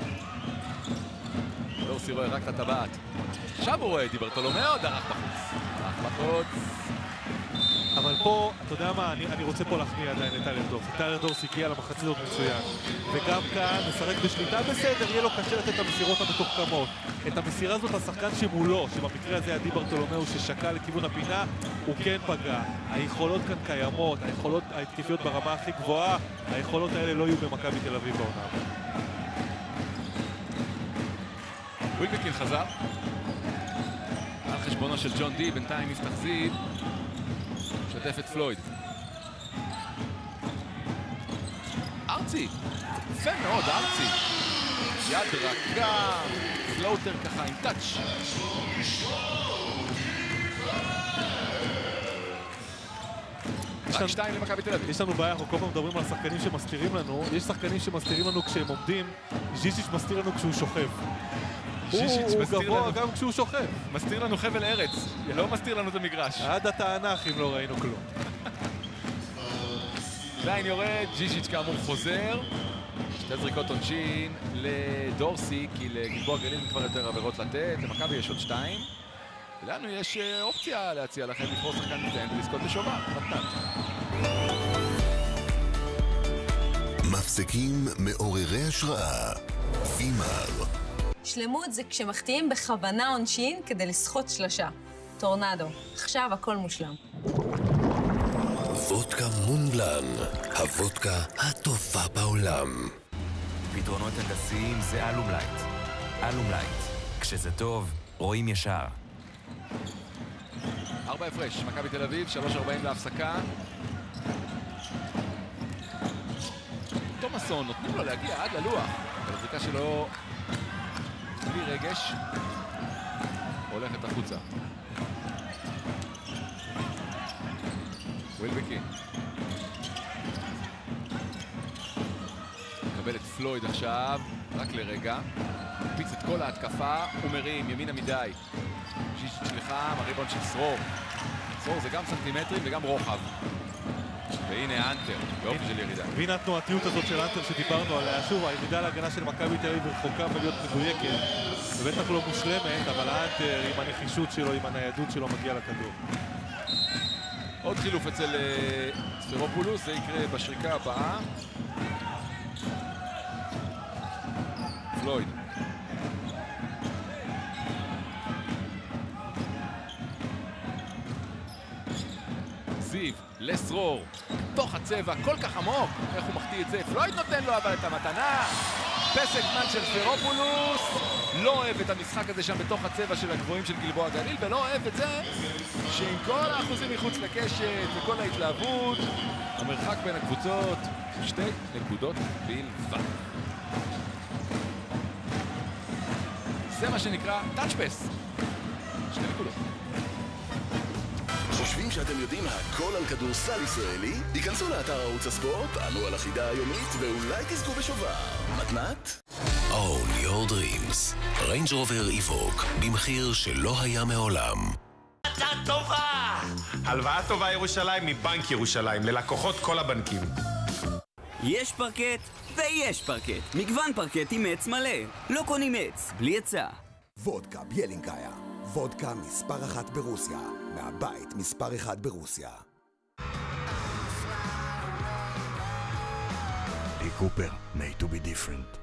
דורסי רואה רק את הטבעת. עכשיו הוא רואה די ברטולומיאו, דרך בחוץ. דרך בחוץ. אבל פה, אתה יודע מה, אני, אני רוצה פה להחמיא עדיין את טיילר דורסי. טיילר דורסי הגיע למחצית הזאת מצוין. וגם כאן, משחק בשליטה בסדר, יהיה לו קשה לתת את המסירות המתוחכמות. את המסירה הזאת לשחקן שמולו, שבמקרה הזה היה די ברטולומיאו ששקע לכיוון הפינה, הוא כן פגע. היכולות כאן קיימות, היכולות ההתקפיות ברמה הכי גבוהה, היכולות האלה לא יהיו במכבי תל אביב בעונה. ווילבקין חזר. על חשבונו של ג'ון די, בינתיים יפתח זיו. שתף את פלויד. ארצי! יפה מאוד, ארצי! יד רכה, פלוטר ככה עם טאץ'. רק שתיים למכבי תל אביב. יש לנו בעיה, אנחנו כל פעם מדברים על השחקנים שמסתירים לנו. יש שחקנים שמסתירים לנו כשהם עומדים, ז'יז'יץ' מסתיר לנו כשהוא שוכב. הוא גבוה גם כשהוא שוכב. מסתיר לנו חבל ארץ, לא מסתיר לנו את המגרש. עד התענך אם לא ראינו כלום. קליין יורד, ז'יז'יץ' כאמור חוזר. שתי זריקות עונשין לדורסי, כי לגלבוע גליל כבר יותר עבירות לתת. למכבי יש עוד שתיים. ולנו יש אופציה להציע לכם לבחור שחקן מצטיין ולזכות בשובר. מתנת. מפסקים מעוררי השראה. וימר. שלמות זה כשמחטיאים בכוונה עונשין כדי לסחוט שלשה. טורנדו. עכשיו הכל מושלם. וודקה מונבלן, הוודקה הטובה בעולם. פתרונות הנדסיים זה אלום לייט. אלום לייט. כשזה טוב, רואים ישר. ארבע הפרש, מכבי תל אביב, שלוש ארבעים להפסקה. תומאסון, נותנים לו להגיע עד ללוח. אבל הזריקה שלו בלי רגש. הולכת החוצה. ווילבקין. מקבל את פלויד עכשיו, רק לרגע. מפיץ את כל ההתקפה, הוא מרים, ימינה מדי. ז'יז'יץ' שלחה, הריבאונד של סרור. סרור זה גם סנטימטרים וגם רוחב. והנה אנטר, באופן של ירידה. והנה התנועתיות הזאת של אנטר שדיברנו עליה. שוב, הירידה להגנה של מכבי תל אביב רחוקה מלהיות מדויקת. ובטח לא מושלמת, אבל האנטר עם הנחישות שלו, עם הניידות שלו, מגיע לכדור. עוד חילוף אצל ספרופולוס, זה יקרה בשריקה הבאה. פלויד. זיו, לסרור, תוך הצבע, כל כך עמוק. איך הוא מחטיא את זה? פלויד נותן לו אבל את המתנה. פסק זמן של ספרופולוס. לא אוהב את המשחק הזה שם בתוך הצבע של הגבוהים של גלבוע גליל, ולא אוהב את זה שעם כל האחוזים מחוץ לקשת וכל ההתלהבות, המרחק בין הקבוצות שתי נקודות בלבד. זה מה שנקרא טאצ'פס. שתי נקודות. חושבים שאתם יודעים הכל על כדורסל ישראלי? היכנסו לאתר ערוץ הספורט, ענו על החידה היומית ואולי תזכו בשובר. מתנת? Own your dreams. ריינג' רובר איבוק, במחיר שלא היה מעולם. אתה טובה! הלוואה טובה ירושלים מבנק ירושלים, ללקוחות כל הבנקים. יש פרקט ויש פרקט. מגוון פרקט עם עץ מלא. לא קונים עץ, בלי עצה. וודקה ביאלינקאיה. וודקה מספר אחת ברוסיה. מהבית מספר אחד ברוסיה. לי קופר, made to be different.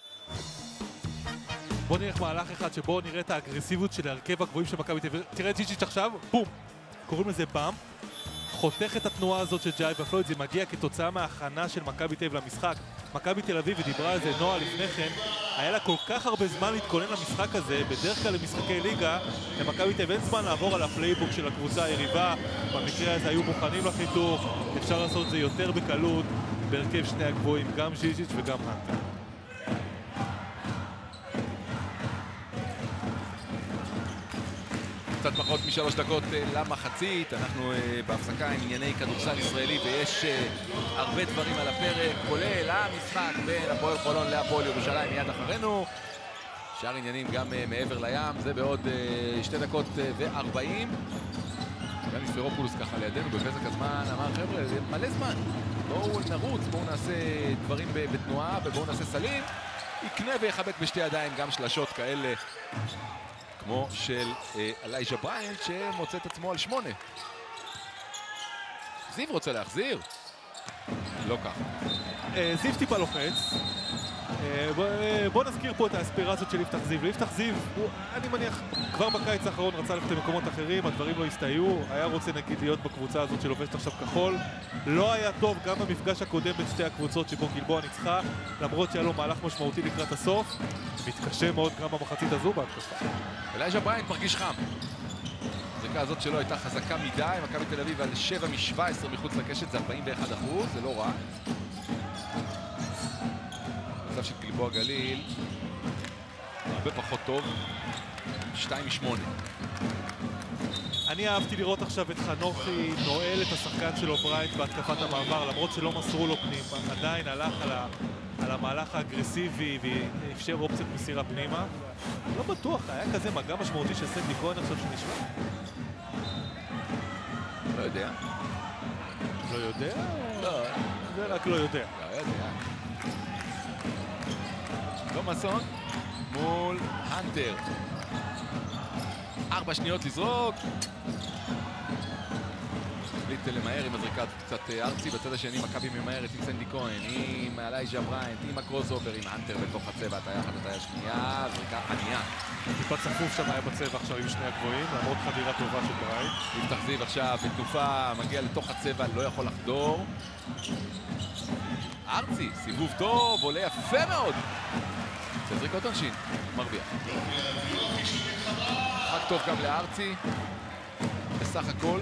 בוא נלך מהלך אחד שבו נראה את האגרסיביות של הרכב הגבוהים של מכבי תל אביב. תראה את ג'יג'יץ' עכשיו, בום! קוראים לזה באמפ. חותך את התנועה הזאת של ג'אי ופלויד, זה מגיע כתוצאה מההכנה של מכבי תל אביב למשחק. מכבי תל אביב, ודיברה על זה נועה לפני כן, היה לה כל כך הרבה זמן להתכונן למשחק הזה, בדרך כלל למשחקי ליגה, למכבי תל אביב אין זמן לעבור על הפלייבוק של הקבוצה היריבה, במקרה הזה היו מוכנים לחיתוך, אפשר לעשות את זה יותר בקלות, בהרכב שני הגבוהים, גם ז'יז'יץ' וגם הנטר. קצת פחות משלוש דקות למחצית, אנחנו בהפסקה עם ענייני כדורסל ישראלי ויש הרבה דברים על הפרק, כולל המשחק בין הפועל חולון להפועל ירושלים מיד אחרינו. שאר עניינים גם מעבר לים, זה בעוד שתי דקות וארבעים. גם ספרופולוס ככה לידינו בפסק הזמן אמר חבר'ה, מלא זמן, בואו נרוץ, בואו נעשה דברים בתנועה ובואו נעשה סלים. יקנה ויחבק בשתי ידיים גם שלשות כאלה כמו של אה, אלייג'ה בריינט שמוצא את עצמו על שמונה. זיו רוצה להחזיר? לא ככה. אה, זיו טיפה לוחץ. אה, בוא, אה, בוא נזכיר פה את האספירציות של יפתח זיו. ליפתח זיו, הוא, אני מניח, כבר בקיץ האחרון רצה ללכת למקומות אחרים, הדברים לא הסתייעו. היה רוצה נגיד להיות בקבוצה הזאת שלובשת עכשיו כחול. לא היה טוב גם במפגש הקודם בין שתי הקבוצות שבו גלבוע ניצחה, למרות שהיה לו מהלך משמעותי לקראת הסוף. מתקשה מאוד גם במחצית הזו בהתקפה. אלייג'ה בריינט מרגיש חם. הזריקה הזאת שלו הייתה חזקה מדי, מכבי תל אביב על שבע משבע עשרה מחוץ לקשת, זה ארבעים ואחד אחוז, זה לא רע. מצב של גלבוע גליל, הרבה פחות טוב, שתיים משמונה. אני אהבתי לראות עכשיו את חנוכי נועל את השחקן שלו בריינט בהתקפת המעבר, למרות שלא מסרו לו פנים, עדיין הלך על, ה, על המהלך האגרסיבי ואפשר אופציית מסירה פנימה. לא בטוח, היה כזה מגע משמעותי של סנדי כהן עכשיו שנשמע? לא יודע. לא יודע? לא. זה רק לא יודע. לא יודע. לא מסון מול הנטר. ארבע שניות לזרוק. החליט למהר עם הזריקה קצת ארצי, בצד השני מכבי ממהרת עם סנדי כהן, עם אלייג'ה בריינט, עם הקרוס אובר, עם הנטר בתוך הצבע, הטיה אחת, הטיה שנייה, זריקה ענייה. טיפה צפוף שם היה בצבע עכשיו עם שני הגבוהים, למרות חדירה טובה של בריינט. יפתח זיו עכשיו בתנופה, מגיע לתוך הצבע, לא יכול לחדור. ארצי, סיבוב טוב, עולה יפה מאוד. זה זריקות עונשין, מרוויח. משחק טוב גם לארצי, בסך הכל.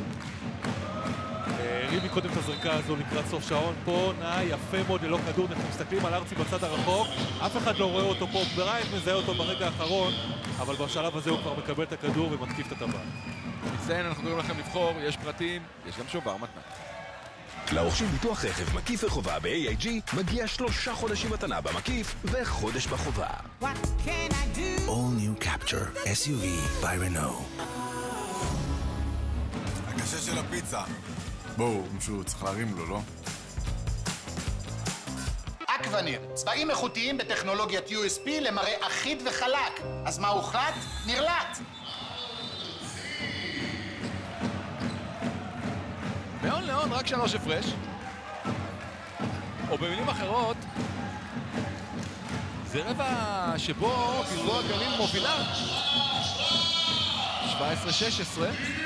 הרים מקודם את הזריקה הזו לקראת סוף שעון, פה נע יפה מאוד ללא כדור, אנחנו מסתכלים על ארצי בצד הרחוק, אף אחד לא רואה אותו פה, בריינט מזהה אותו ברגע האחרון, אבל בשלב הזה הוא כבר מקבל את הכדור ומתקיף את הטבעת. מצטיין, אנחנו קוראים לכם לבחור, יש פרטים, יש גם שובר מתנה. לרוכשים ביטוח רכב מקיף וחובה ב-איי איי ג'י מגיע שלושה חודשים מתנה במקיף וחודש בחובה. All new Capture אס יו וי by Renault. הקשה של הפיצה. בואו, משהו צריך להרים לו, לא? אקווניר, צבעים איכותיים בטכנולוגיית יו אס פי למראה אחיד וחלק. אז מה הוחלט? נרלט! מהון להון רק שלוש הפרש. או במילים אחרות, זה רבע שבו גלבוע הגליל מובילה. שבע עשרה שש עשרה.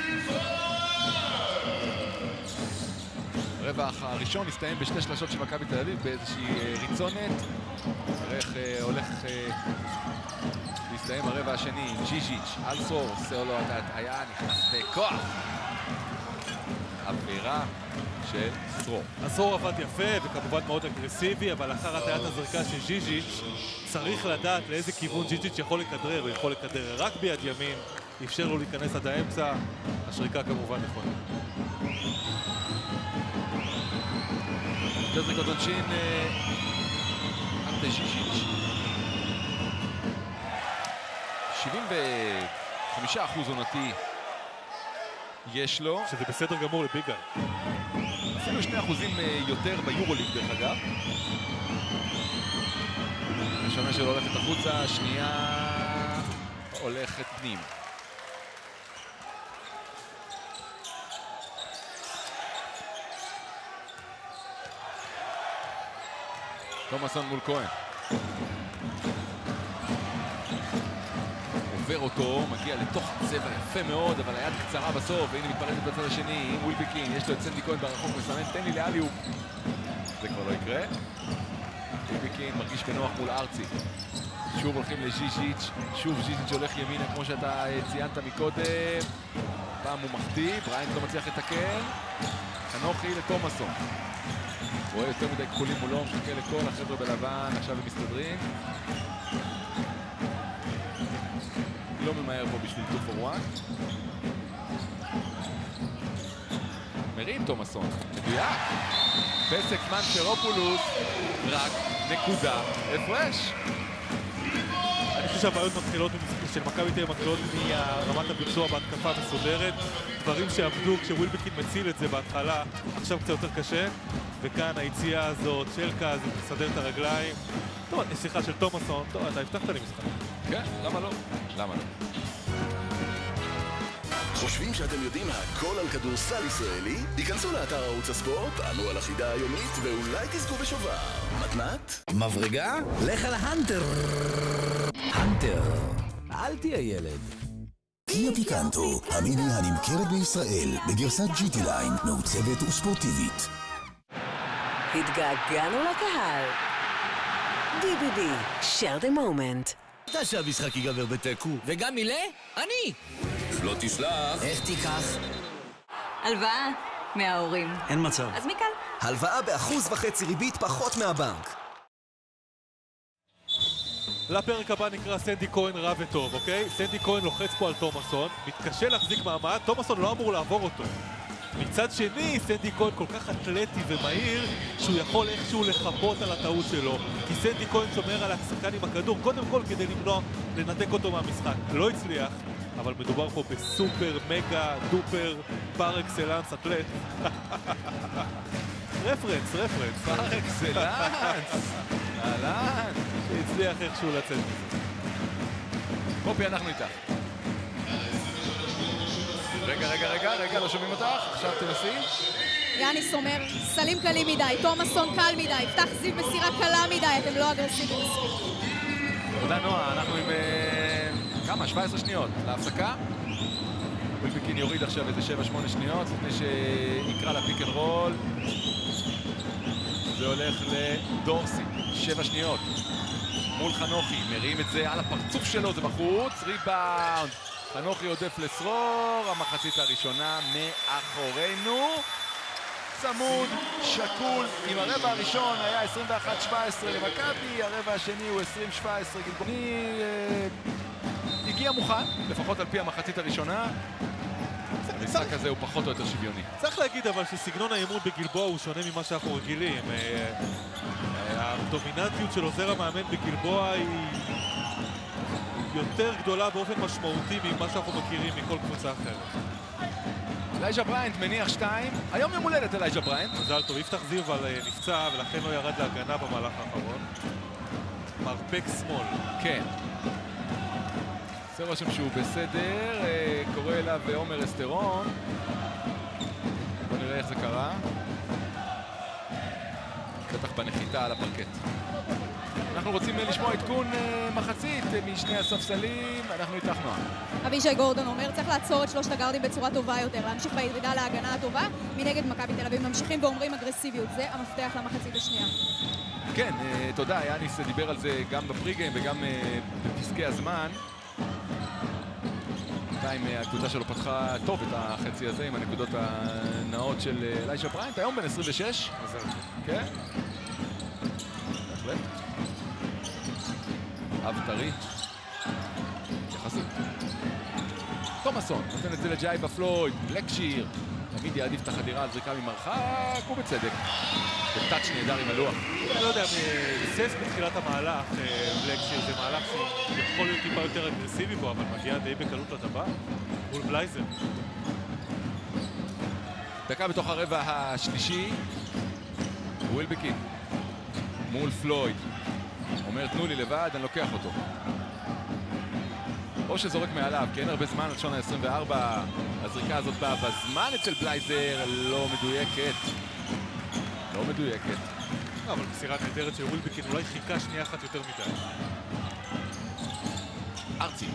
הרבע הראשון הסתיים בשתי שלשות של מכבי תל אביב באיזושהי ריצונת. נראה איך הולך להסתיים הרבע השני. ג'יז'יץ' אלסור עושה לו את ההטעיה, נכנס בכוח. עבירה של סרור. הסרור עבד יפה וכמובן מאוד אגרסיבי, אבל אחר הטיית הזרקה של ג'יז'יץ' צריך לדעת לאיזה כיוון ג'יז'יץ' יכול לכדרר. הוא יכול לכדרר רק ביד ימין, אפשר לו להיכנס עד האמצע. השריקה כמובן נכונה. שתי זריקות עונשין אנטה ג'יז'יץ'. שבעים וחמישה אחוז עונתי יש לו. שזה בסדר גמור לביגל. אפילו שני אחוזים יותר ביורוליג דרך אגב. הראשונה שלו הולכת החוצה, השנייה הולכת פנים. תומאסון מול כהן. עובר אותו, מגיע לתוך צבע יפה מאוד, אבל היד קצרה בסוף, והנה מתפרדת בצד השני עם ווילבקין, יש לו את סנדי כהן ברחוק, מסמן, תן לי לאליו. זה כבר לא יקרה. ווילבקין מרגיש בנוח מול ארצי. שוב הולכים לג'יז'יץ', שוב ג'יז'יץ' הולך ימינה כמו שאתה ציינת מקודם. פעם הוא מחטיא, בריינט לא מצליח לתקן. חנוכי לתומאסון. רואה יותר מדי כחולים מולו, מחכה לכל החבר'ה בלבן, עכשיו הם מסתדרים. לא ממהר פה בשביל טו פור וואן. מרים תומאסון, מדויק. פסק מנצ'רופולוס, רק נקודה הפרש. אני חושב שהבעיות מתחילות של מכבי תל אביב מתחילות מרמת הביצוע בהתקפה מסודרת. דברים שעבדו כשווילבקין מציל את זה בהתחלה, עכשיו קצת יותר קשה. וכאן היציאה הזאת של קאז, מסדר את הרגליים. טוב, נסיכה של תומאסון, טוב, אתה הבטחת לי משחק. כן, למה לא? למה לא? חושבים שאתם יודעים הכל על כדורסל ישראלי? היכנסו לאתר ערוץ הספורט, ענו על החידה היומית ואולי תזכו בשובר. מתנת? מברגה? לך על ההנטר. הנטר. אל תהיה ילד. קיה פיקנטו, המיני הנמכרת בישראל בגרסת ג'י טי ליין, מעוצבת וספורטיבית. התגעגענו לקהל. די בי בי, share the moment. אתה שהמשחק ייגמר בתיקו. וגם מילה? אני! לא תסלח. איך תיקח? הלוואה מההורים. אין מצב. אז מכאן. הלוואה באחוז וחצי ריבית פחות מהבנק. לפרק הבא נקרא סנדי כהן רע וטוב, אוקיי? סנדי כהן לוחץ פה על תומאסון, מתקשה להחזיק מעמד, תומאסון לא אמור לעבור אותו. מצד שני, סנדי כהן כל כך אתלטי ומהיר שהוא יכול איכשהו לחפות על הטעות שלו, כי סנדי כהן שומר על השחקן עם הכדור קודם כל כדי למנוע, לנתק אותו מהמשחק. לא הצליח, אבל מדובר פה בסופר, מגה, דופר, פר אקסלנס אתלט. רפרנס, רפרנס. פר אקסלנס. אהלן. שהצליח איכשהו לצאת. קופי, אנחנו איתך. רגע, רגע, רגע, רגע, לא שומעים אותך, עכשיו תנסי. יאניס אומר, סלים קלים מדי, תומאסון קל מדי, יפתח זיו מסירה קלה מדי, אתם לא אגרסיביים מספיק. תודה נועה, אנחנו עם כמה? שבע עשרה שניות להפסקה. ווילבקין יוריד עכשיו איזה שבע שמונה שניות, לפני שיקרא לפיק אנד רול. זה הולך לדורסי, שבע שניות. מול חנוכי, מרים את זה על הפרצוף שלו, זה בחוץ, ריבאונד. חנוכי עודף לסרור, המחצית הראשונה מאחורינו. צמוד, שקול, עם הרבע הראשון היה עשרים ואחת שבע עשרה למכבי, הרבע השני הוא עשרים שבע עשרה גלבוע. אה, הגיע מוכן, לפחות על פי המחצית הראשונה. המשחק הזה הוא פחות או יותר שוויוני. צריך להגיד אבל שסגנון האימון בגלבוע הוא שונה ממה שאנחנו רגילים. הדומיננטיות של עוזר המאמן בגלבוע היא יותר גדולה באופן משמעותי ממה שאנחנו מכירים מכל קבוצה אחרת. אלייג'ה בריינט מניח שתיים, היום יום הולדת אלייג'ה בריינט. מזל טוב, יפתח זיו אבל נפצע ולכן לא ירד להגנה במהלך האחרון. מרפק שמאל. כן. זה רושם שהוא בסדר, קורא אליו עומר אסטרון. בוא נראה איך זה קרה. בטח בנחיתה על הפרקט. אנחנו רוצים לשמוע עדכון מחצית משני הספסלים, אנחנו איתך נועה. אבישי גורדון אומר, צריך לעצור את שלושת הגארדים בצורה טובה יותר, להמשיך בירידה להגנה הטובה, מנגד מכבי תל אביב ממשיכים ואומרים אגרסיביות, זה המפתח למחצית השנייה. כן, תודה, יאניס דיבר על זה גם בפריגיים וגם בפסקי הזמן. בינתיים הקבוצה שלו פתחה טוב את החצי הזה עם הנקודות הנאות של אלישע בריינט, היום בן עשרים ושש. כן? בהחלט. אב טרי. יחסית. תומאסון נותן את זה לג'ייבה פלויד, בלקשיר. תמיד יעדיף את החדירה על זריקה ממרחק, ובצדק. בטאץ' נהדר עם הלוח. אני לא יודע, סס בתחילת המהלך, בלקשיר זה מהלך שיכול להיות טיפה יותר אגרסיבי בו, אבל מגיע די בקלות לטבע, מול בלייזר. דקה בתוך הרבע השלישי, ווילבקין מול פלויד. אומר, תנו לי לבד, אני לוקח אותו. או שזורק מעליו, כי אין הרבה זמן עד שעון ה-עשרים וארבע. הזריקה הזאת באה בזמן אצל בלייזר, לא מדויקת. לא מדויקת. לא, אבל מסירה נהדרת של ווילבקין אולי חיכה שנייה אחת יותר מדי. ארצי.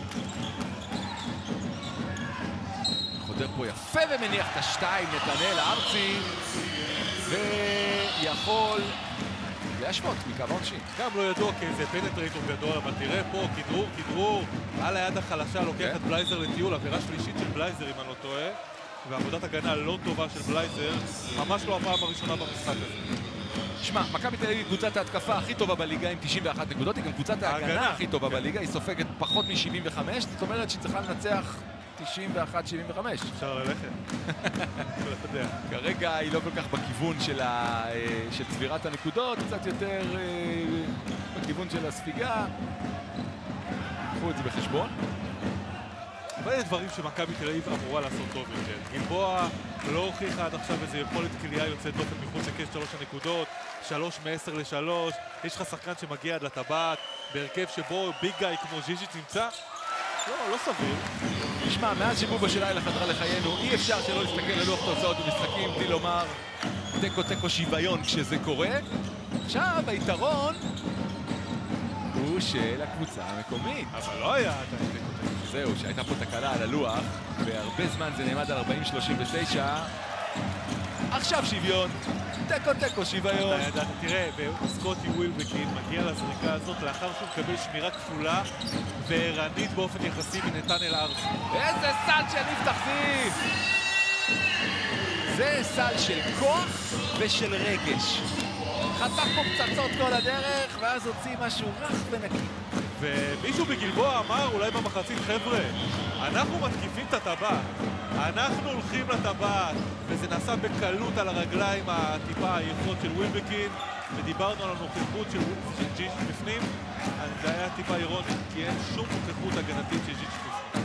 חודר פה יפה ומניח את השתיים, נתנאל ארצי. ויכול להשוות מקו העונשין. גם לא ידוע כאיזה פנטרייטור גדול, אבל תראה פה, כדרור, כדרור, על היד החלשה לוקח את בלייזר לטיול, עבירה שלישית של בלייזר אם אני לא טועה, ועבודת הגנה לא טובה של בלייזר, ממש לא הפעם הראשונה במשחק הזה. שמע, מכבי תל אביב קבוצת ההתקפה הכי טובה בליגה עם תשעים ואחת נקודות, היא גם קבוצת ההגנה הכי טובה בליגה, היא סופגת פחות מ-שבעים וחמש, זאת אומרת שהיא צריכה לנצח תשעים ואחת שבעים וחמש. אפשר ללכת. כרגע היא לא כל כך בכיוון של צבירת הנקודות, קצת יותר בכיוון של הספיגה. קחו את זה בחשבון. אבל יש דברים שמכבי תל אביב אמורה לעשות טוב יותר. גלבוע לא הוכיחה עד עכשיו איזו יכולת קליעה יוצאת דופן מחוץ לקש שלוש הנקודות, שלוש מעשר לשלוש. יש לך שחקן שמגיע עד לטבעת, בהרכב שבו ביג גאי כמו ז'יז'יץ' נמצא. לא, לא סביר. נשמע, מאז שבובה של לילה חדרה לחיינו, אי אפשר שלא להסתכל על לוח תוצאות במשחקים בלי לומר תיקו תיקו שוויון כשזה קורה. עכשיו, היתרון הוא של הקבוצה המקומית. אבל לא היה עדיין תיקו תיקו. זהו, שהייתה פה תקלה על הלוח, והרבה זמן זה נעמד על ארבעים שלושים ותשע. עכשיו שוויון. תיקו תיקו שוויון. אתה ידעת, תראה, וסקוטי ווילבקין מגיע לזריקה הזאת לאחר שהוא מקבל שמירה כפולה וערנית באופן יחסי מנתנאל ארצי. איזה סל של יפתח זיו! זה סל של כוח ושל רגש. חטף פה פצצות כל הדרך ואז הוציא משהו רך ונקי. ומישהו בגלבוע אמר אולי במחצית, חבר'ה, אנחנו מתקיפים את הטבעת, אנחנו הולכים לטבעת, וזה נעשה בקלות על הרגליים הטיפה העייפות של ווילבקין, ודיברנו על הנוכחות של ג'יש בפנים, זה היה טיפה אירוני, כי אין שום נוכחות הגנתית של ג'יש בפנים.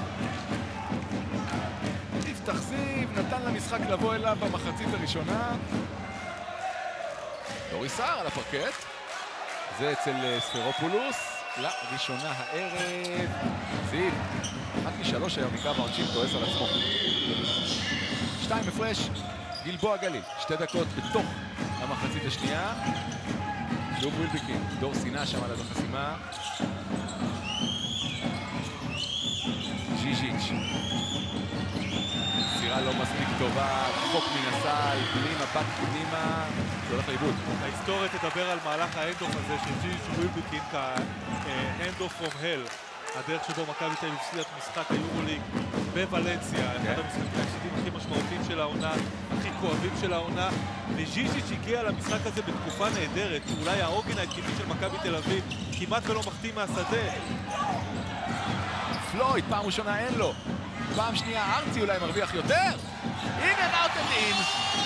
יפתח זיו נתן למשחק לבוא אליו במחצית הראשונה. דורי סער על הפרקט, זה אצל ספרופולוס. לראשונה הערב, זיו, אחת משלוש היום מקו העונשין, כועס על עצמו. שתיים הפרש, גלבוע גליל, שתי דקות בתוך המחצית השנייה. שוב ווילבקין, דור סינה שם על החסימה. ז'יז'יץ'. סירה לא מספיק טובה, חוק מן הסל, בלי מבט פנימה, זה הולך לאיבוד. ההיסטוריה תדבר על מהלך האנדוף הזה של ז'יז'יץ' ווילבקין כאנדוף פרום הל, הדרך שבו מכבי תל אביב הפסידה את משחק היורוליג בוולנסיה, אחד המשחקים הכי משמעותיים של העונה, הכי כואבים של העונה, וז'יז'יץ' הגיע למשחק הזה בתקופה נהדרת, אולי העוגן ההתקפי של מכבי תל אביב כמעט ולא מחטיא מהשדה. פלויד, פעם ראשונה אין לו. פעם שנייה ארצי אולי מרוויח יותר. In and out and in.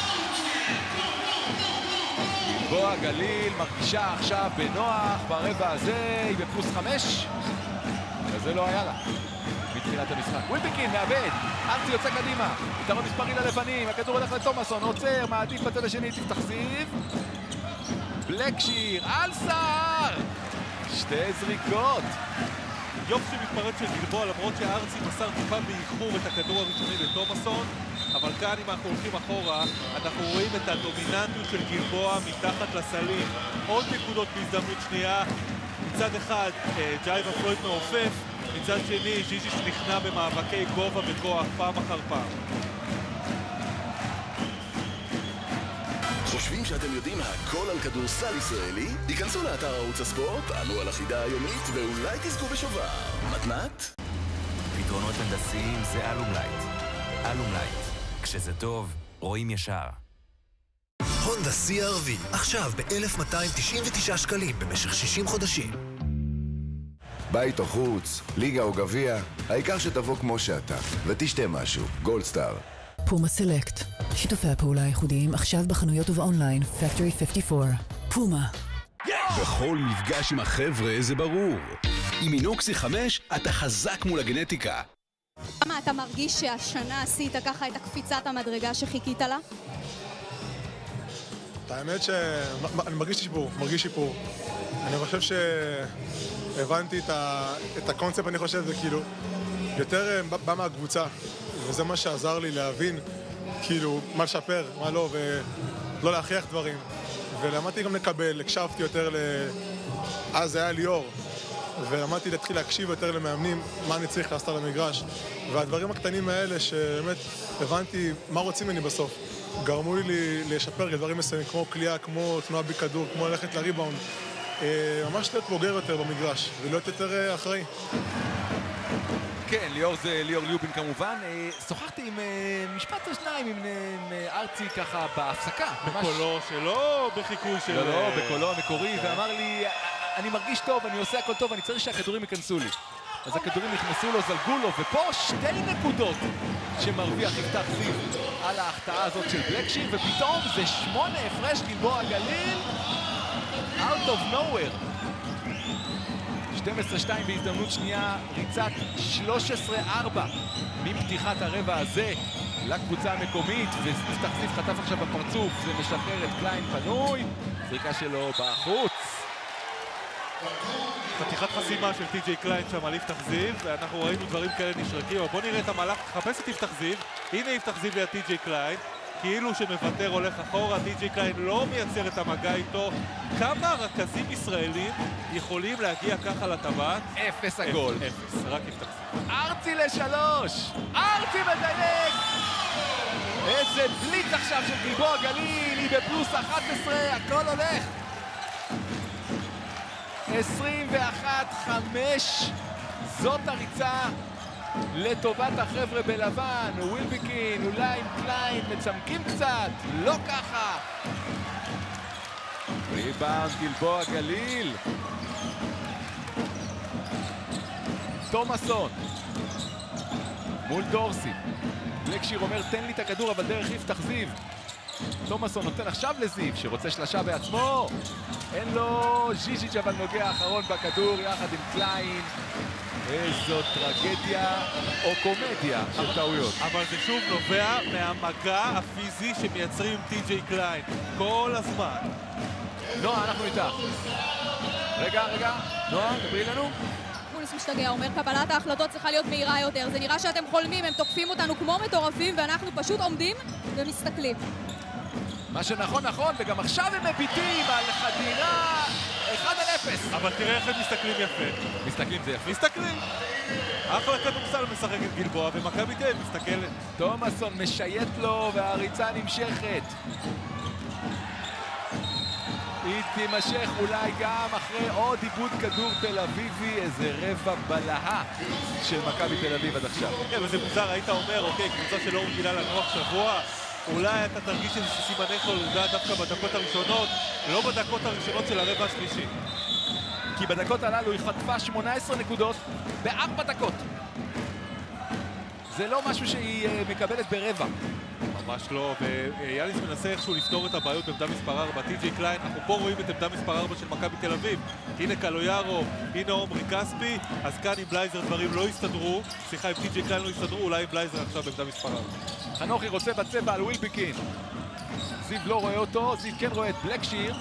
גלבוע גליל מרגישה עכשיו בנוח ברבע הזה, היא בפלוס חמש. וזה לא היה לה מתחילת המשחק. ווילבקין מאבד, ארצי יוצא קדימה. יתרון מספרי ללבנים, הכדור הולך לתומאסון, עוצר, מעדיף בצד השני, תפתח זיו. בלקשיר, על סער. שתי זריקות. יופי מתפרץ של גלבוע, למרות שהארצי מסר טיפה באיחור את הכדור הראשוני לתומאסון, אבל כאן אם אנחנו הולכים אחורה, אנחנו רואים את הדומיננטיות של גלבוע מתחת לסלים. עוד נקודות בהזדמנות שנייה. מצד אחד, ג'ייבה פלויד מעופף, מצד שני, ז'יז'יץ' נכנע במאבקי גובה וכוח פעם אחר פעם. חושבים שאתם יודעים הכל על כדורסל ישראלי? היכנסו לאתר ערוץ הספורט, ענו על החידה היומית ואולי תזכו בשובר. מתנת? פתרונות הנדסיים זה אלומלייט. אלומלייט. כשזה טוב, רואים ישר. הונדה סי אר וי, עכשיו ב-אלף מאתיים תשעים ותשעה שקלים במשך שישים חודשים. בית או חוץ, ליגה או גביע, העיקר שתבוא כמו שאתה, ותשתה משהו. גולדסטאר. פומה סלקט. שיתופי הפעולה הייחודיים עכשיו בחנויות ובאונליין, פקטורי חמישים וארבע. פומה. בכל מפגש עם החבר'ה זה ברור. עם אינוקסי חמש אתה חזק מול הגנטיקה. למה אתה מרגיש שהשנה עשית ככה את הקפיצת המדרגה שחיכית לה? האמת שאני מרגיש שיפור, מרגיש שיפור. אני חושב שהבנתי את, ה... את הקונספט, אני חושב, זה כאילו יותר בא מהקבוצה, וזה מה שעזר לי להבין, כאילו, מה לשפר, מה לא, ולא להכריח דברים. ולמדתי גם לקבל, הקשבתי יותר ל... אז זה היה ליאור, ולמדתי להתחיל להקשיב יותר למאמנים, מה אני צריך לעשות על המגרש. והדברים הקטנים האלה שבאמת הבנתי מה רוצים ממני בסוף. גרמו לי לשפר דברים מסוימים, כמו קליעה, כמו תנועה בכדור, כמו ללכת לריבאונד. ממש להיות בוגר יותר במגרש, ולהיות יותר אחראי. כן, ליאור זה ליאור ליובין כמובן. שוחחתי עם משפט או שניים עם ארצי ככה בהפסקה. בקולו שלו, בחיקוי של... לא, לא, בקולו המקורי, ואמר לי, אני מרגיש טוב, אני עושה הכל טוב, אני צריך שהכדורים ייכנסו לי. אז הכדורים נכנסו לו, זלגו לו, ופה שתי נקודות שמרוויח יפתח זיו על ההחטאה הזאת של בלקשיר, ופתאום זה שמונה הפרש גלבוע גליל, out of nowhere. שתים עשרה שתיים בהזדמנות שנייה, ריצת שלוש עשרה ארבע מפתיחת הרבע הזה לקבוצה המקומית, ויפתח זיו חטף עכשיו בפרצוף, זה משחרר את קליין פנוי, זריקה שלו בחוץ. חתיכת חסימה של טי.ג'יי קליין שם על יפתח זיו, ואנחנו ראינו דברים כאלה נשרקים, אבל בוא נראה את המהלך, חפש את יפתח זיו, הנה יפתח זיו ליד טי.ג'יי קליין, כאילו שמוותר הולך אחורה, טי.ג'יי קליין לא מייצר את המגע איתו. כמה רכזים ישראלים יכולים להגיע ככה לטבעת? אפס הגול. אפס, רק יפתח זיו. ארצי לשלוש, ארצי מדייק! איזה בליץ עכשיו של גלבוע גליל, היא בפלוס אחת עשרה, הכל הולך! עשרים ואחת חמש, זאת הריצה לטובת החבר'ה בלבן. ווילבקין אולי עם קליין מצמקים קצת, לא ככה. ריבאונד גלבוע גליל. תומאסון מול דורסי. בלקשיר אומר תן לי את הכדור אבל דרך יפתח זיו. תומאסון נותן עכשיו לזיו שרוצה שלשה בעצמו, אין לו, ז'יז'יץ' אבל נוגע האחרון בכדור יחד עם קליין. איזו טרגדיה או קומדיה של טעויות. אבל זה שוב נובע מהמגע הפיזי שמייצרים עם טי.ג'יי קליין כל הזמן. נועה, אנחנו איתך. רגע, רגע, נועה, דברי לנו. מוליס משתגע, אומר קבלת ההחלטות צריכה להיות מהירה יותר. זה נראה שאתם חולמים, הם תוקפים אותנו כמו מטורפים ואנחנו פשוט עומדים ומסתכלים. מה שנכון נכון, וגם עכשיו הם מביטים על חדירה אחד על אפס. אבל תראה איך הם מסתכלים יפה. מסתכלים זה יפה. מסתכלים. אחלה כדורסל משחקת גלבוע ומכבי תל אביב מסתכלת. תומאסון משייט לו והריצה נמשכת. היא תימשך אולי גם אחרי עוד איבוד כדור תל אביבי, איזה רבע בלהה של מכבי תל אביב עד עכשיו. כן, וזה מוזר, היית אומר, אוקיי, קבוצה שלא רגילה לנוח שבוע, אולי אתה תרגיש איזה סימני חולדה דווקא בדקות הראשונות, לא בדקות הראשונות של הרבע השלישי. כי בדקות הללו היא חטפה שמונה עשרה נקודות בארבע דקות. זה לא משהו שהיא מקבלת ברבע. ממש לא, ויאליס מנסה איכשהו לפתור את הבעיות בעמדה מספר ארבע. טי.ג'יי קליין, אנחנו פה רואים את עמדה מספר ארבע של מכבי תל אביב. הנה קלויארו, הנה עומרי כספי, אז כאן עם בלייזר דברים לא הסתדרו. סליחה, עם טי.ג'יי קליין לא הסתדרו, אולי עם בלייזר עכשיו בעמדה מספר ארבע. חנוכי רוצה בצבע על ווילבקין. זיו לא רואה אותו, זיו כן רואה את בלקשיר.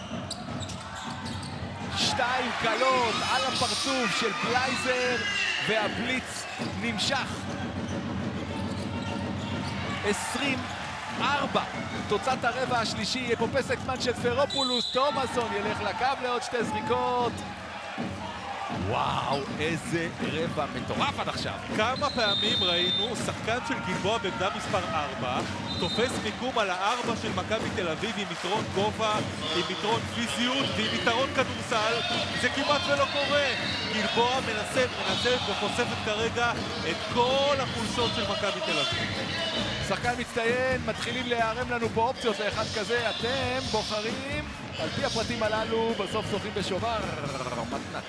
שתיים קלות על הפרצוף של בלייזר, והבליץ נמשך. עשרים וארבע. תוצאת הרבע השלישי, יהיה פה פסק זמן של פרופולוס, תומאסון ילך לקו לעוד שתי זריקות. וואו, איזה רבע מטורף עד עכשיו. כמה פעמים ראינו שחקן של גלבוע בעמדה מספר ארבע תופס מיקום על הארבע של מכבי תל אביב עם יתרון גובה, עם יתרון פיזיות ועם יתרון כדורסל. זה כמעט ולא קורה. גלבוע מנסה, מנסה וחושפת כרגע את כל החולשות של מכבי תל אביב. שחקן מצטיין, מתחילים להיערם לנו פה אופציות לאחד כזה. אתם בוחרים, על פי הפרטים הללו, בסוף זוכים בשובר מתנת.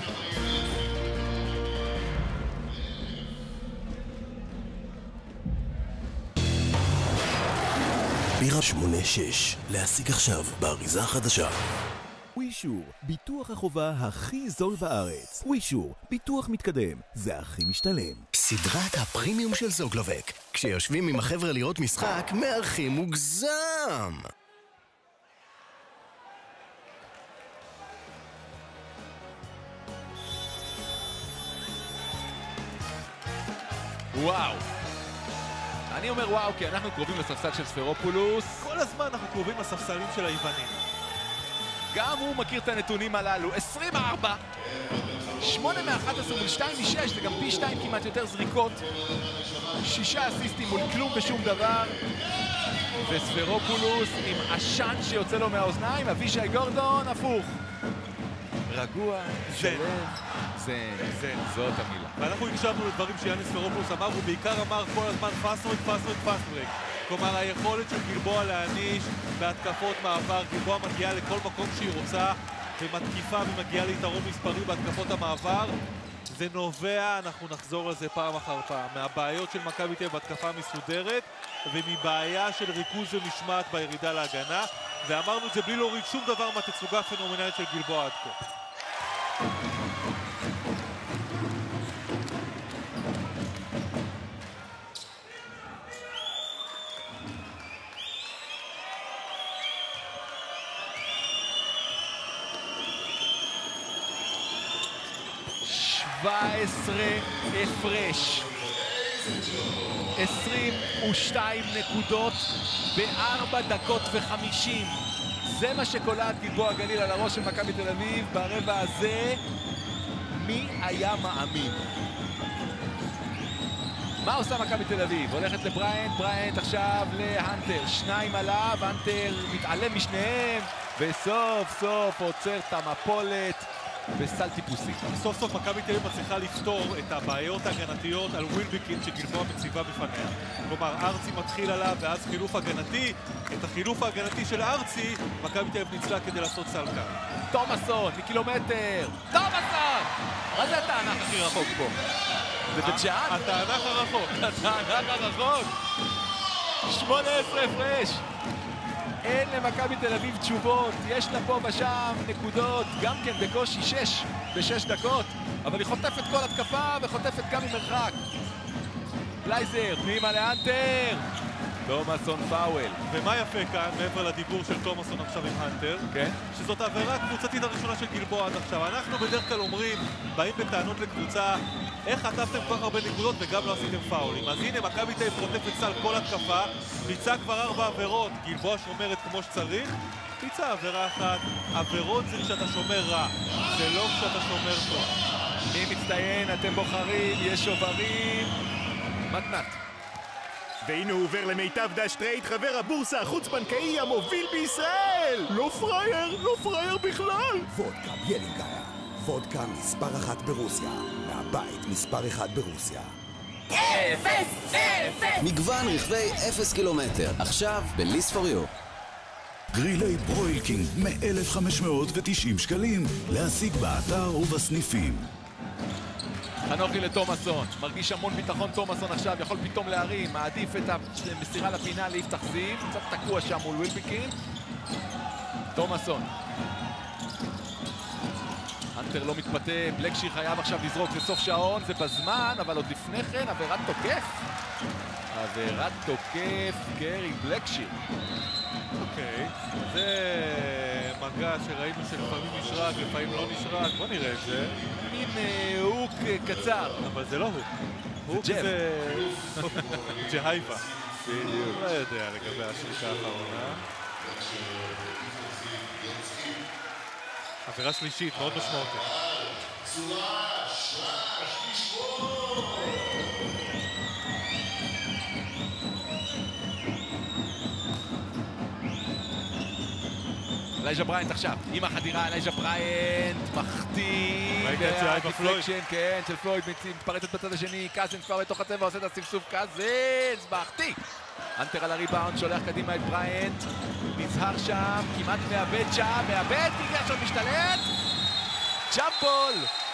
בירה שמונה שש, להשיג עכשיו באריזה החדשה. ווישור, ביטוח החובה הכי זול בארץ. ווישור, ביטוח מתקדם, זה הכי משתלם. סדרת הפרימיום של זוגלובק. כשיושבים עם החבר'ה לראות משחק, מארחים מוגזם. וואו. אני אומר וואו כי אנחנו קרובים לספסל של ספרופולוס. כל הזמן אנחנו קרובים לספסלים של היוונים. גם הוא מכיר את הנתונים הללו. עשרים וארבע, שמונה מאחת עשרה מול שתיים משש, זה גם פי שתיים כמעט יותר זריקות. שישה אסיסטים מול כלום ושום דבר. וספרופולוס עם עשן שיוצא לו מהאוזניים. אבישי גורדון הפוך. רגוע, שלב. זה, זה, זאת המילה. ואנחנו הקשבנו לדברים שיאניס פרופולוס אמר, הוא בעיקר אמר כל הזמן פסנו את פסנו את פסנו. כלומר, היכולת של גלבוע להעניש בהתקפות מעבר, גלבוע מגיעה לכל מקום שהיא רוצה ומתקיפה ומגיעה ליתרון מספרי בהתקפות המעבר. זה נובע, אנחנו נחזור על זה פעם אחר פעם, מהבעיות של מכבי תל אביב בהתקפה מסודרת ומבעיה של ריכוז ומשמעת בירידה להגנה, ואמרנו את זה בלי להוריד שום דבר מהתצוגה הפנומנלית של גלבוע עד כה. שבע עשרה הפרש, עשרים ושתיים נקודות בארבע דקות וחמישים. זה מה שקולט גלבוע גליל על הראש של מכבי תל אביב ברבע הזה. מי היה מאמין? מה עושה מכבי תל אביב? הולכת לבריינט, בריינט עכשיו להנטר, שניים עליו, הנטר מתעלם משניהם וסוף סוף עוצר את המפולת בסל טיפוסי. סוף סוף מכבי תל אביב מצליחה לפתור את הבעיות ההגנתיות על ווילבקין שגלבוע מציבה בפניה. כלומר, ארצי מתחיל עליו ואז חילוף הגנתי. את החילוף ההגנתי של ארצי, מכבי תל אביב ניצלה כדי לעשות סל כאן. תומאסון, מקילומטר! תומאסון! מה זה התענך הכי רחוק פה? זה בית שאן? התענך הרחוק. התענך הרחוק! שמונה עשרה הפרש! אין למכבי תל אביב תשובות, יש לה פה ושם נקודות, גם כן בקושי שש בשש דקות, אבל היא חוטפת כל התקפה וחוטפת גם ממרחק. פלייזר, פנימה לאנטר, תומאסון פאוול. ומה יפה כאן, מעבר לדיבור של תומאסון עכשיו עם הנטר, כן? שזאת העבירה הקבוצתית הראשונה של גלבוע עד עכשיו. אנחנו בדרך כלל אומרים, באים בטענות לקבוצה, איך חטפתם כל כך הרבה נקודות וגם לא עשיתם פאולים. אז הנה, מכבי תל אביב חוטפת סל כל התקפה, ביצעה כבר ארבע עבירות, גלבוע שומרת כמו שצריך, ביצעה עבירה אחת. עבירות זה כשאתה שומר רע, זה לא כשאתה שומר טוב. מי מצטיין, אתם בוחרים, יש שוברים, מתנת. והנה הוא עובר למיטב דש טרייד, חבר הבורסה החוץ-בנקאי המוביל בישראל! לא פרייר, לא פרייר בכלל! וודקה ביאלינגאיה, וודקה מספר אחת ברוסיה, מהבית מספר אחד ברוסיה. אפס! אפס! מגוון רכבי אפס קילומטר, עכשיו בליס פור יו. גרילי ברויל קינג מ-אלף חמש מאות ותשעים שקלים, להשיג באתר ובסניפים. חנוכי לתומאסון, מרגיש המון ביטחון תומאסון עכשיו, יכול פתאום להרים, מעדיף את המסירה לפינה ליפתח זיו, קצת תקוע שם מול ווילבקין. תומאסון. הנטר לא מתפתה, בלקשיר חייב עכשיו לזרוק לסוף שעון, זה בזמן, אבל עוד לפני כן עבירת תוקף. עבירת תוקף, גרי בלקשיר. אוקיי, זה מגע שראינו שלפעמים נשרק, לפעמים לא נשרק, בוא נראה את זה. מין הוק קצר. אבל זה לא הוק. הוק זה ג'הייבה. בדיוק. לא יודע לגבי השריקה האחרונה. עבירה שלישית, מאוד משמעותית. אלייג'ה בריינט עכשיו, עם החדירה, אלייג'ה בריינט, מחטיא, ראית את ג'ייבה פלויד? כן, של פלויד, מתפרצת בצד השני, קזינס כבר בתוך הצבע, עושה את הספסוף, קזינס, מחטיא! אנטר על הריבאונד, שולח קדימה את בריינט, נזהר שם, כמעט מאבד שם, מאבד, תיגש עוד משתלט, ג'אמפול!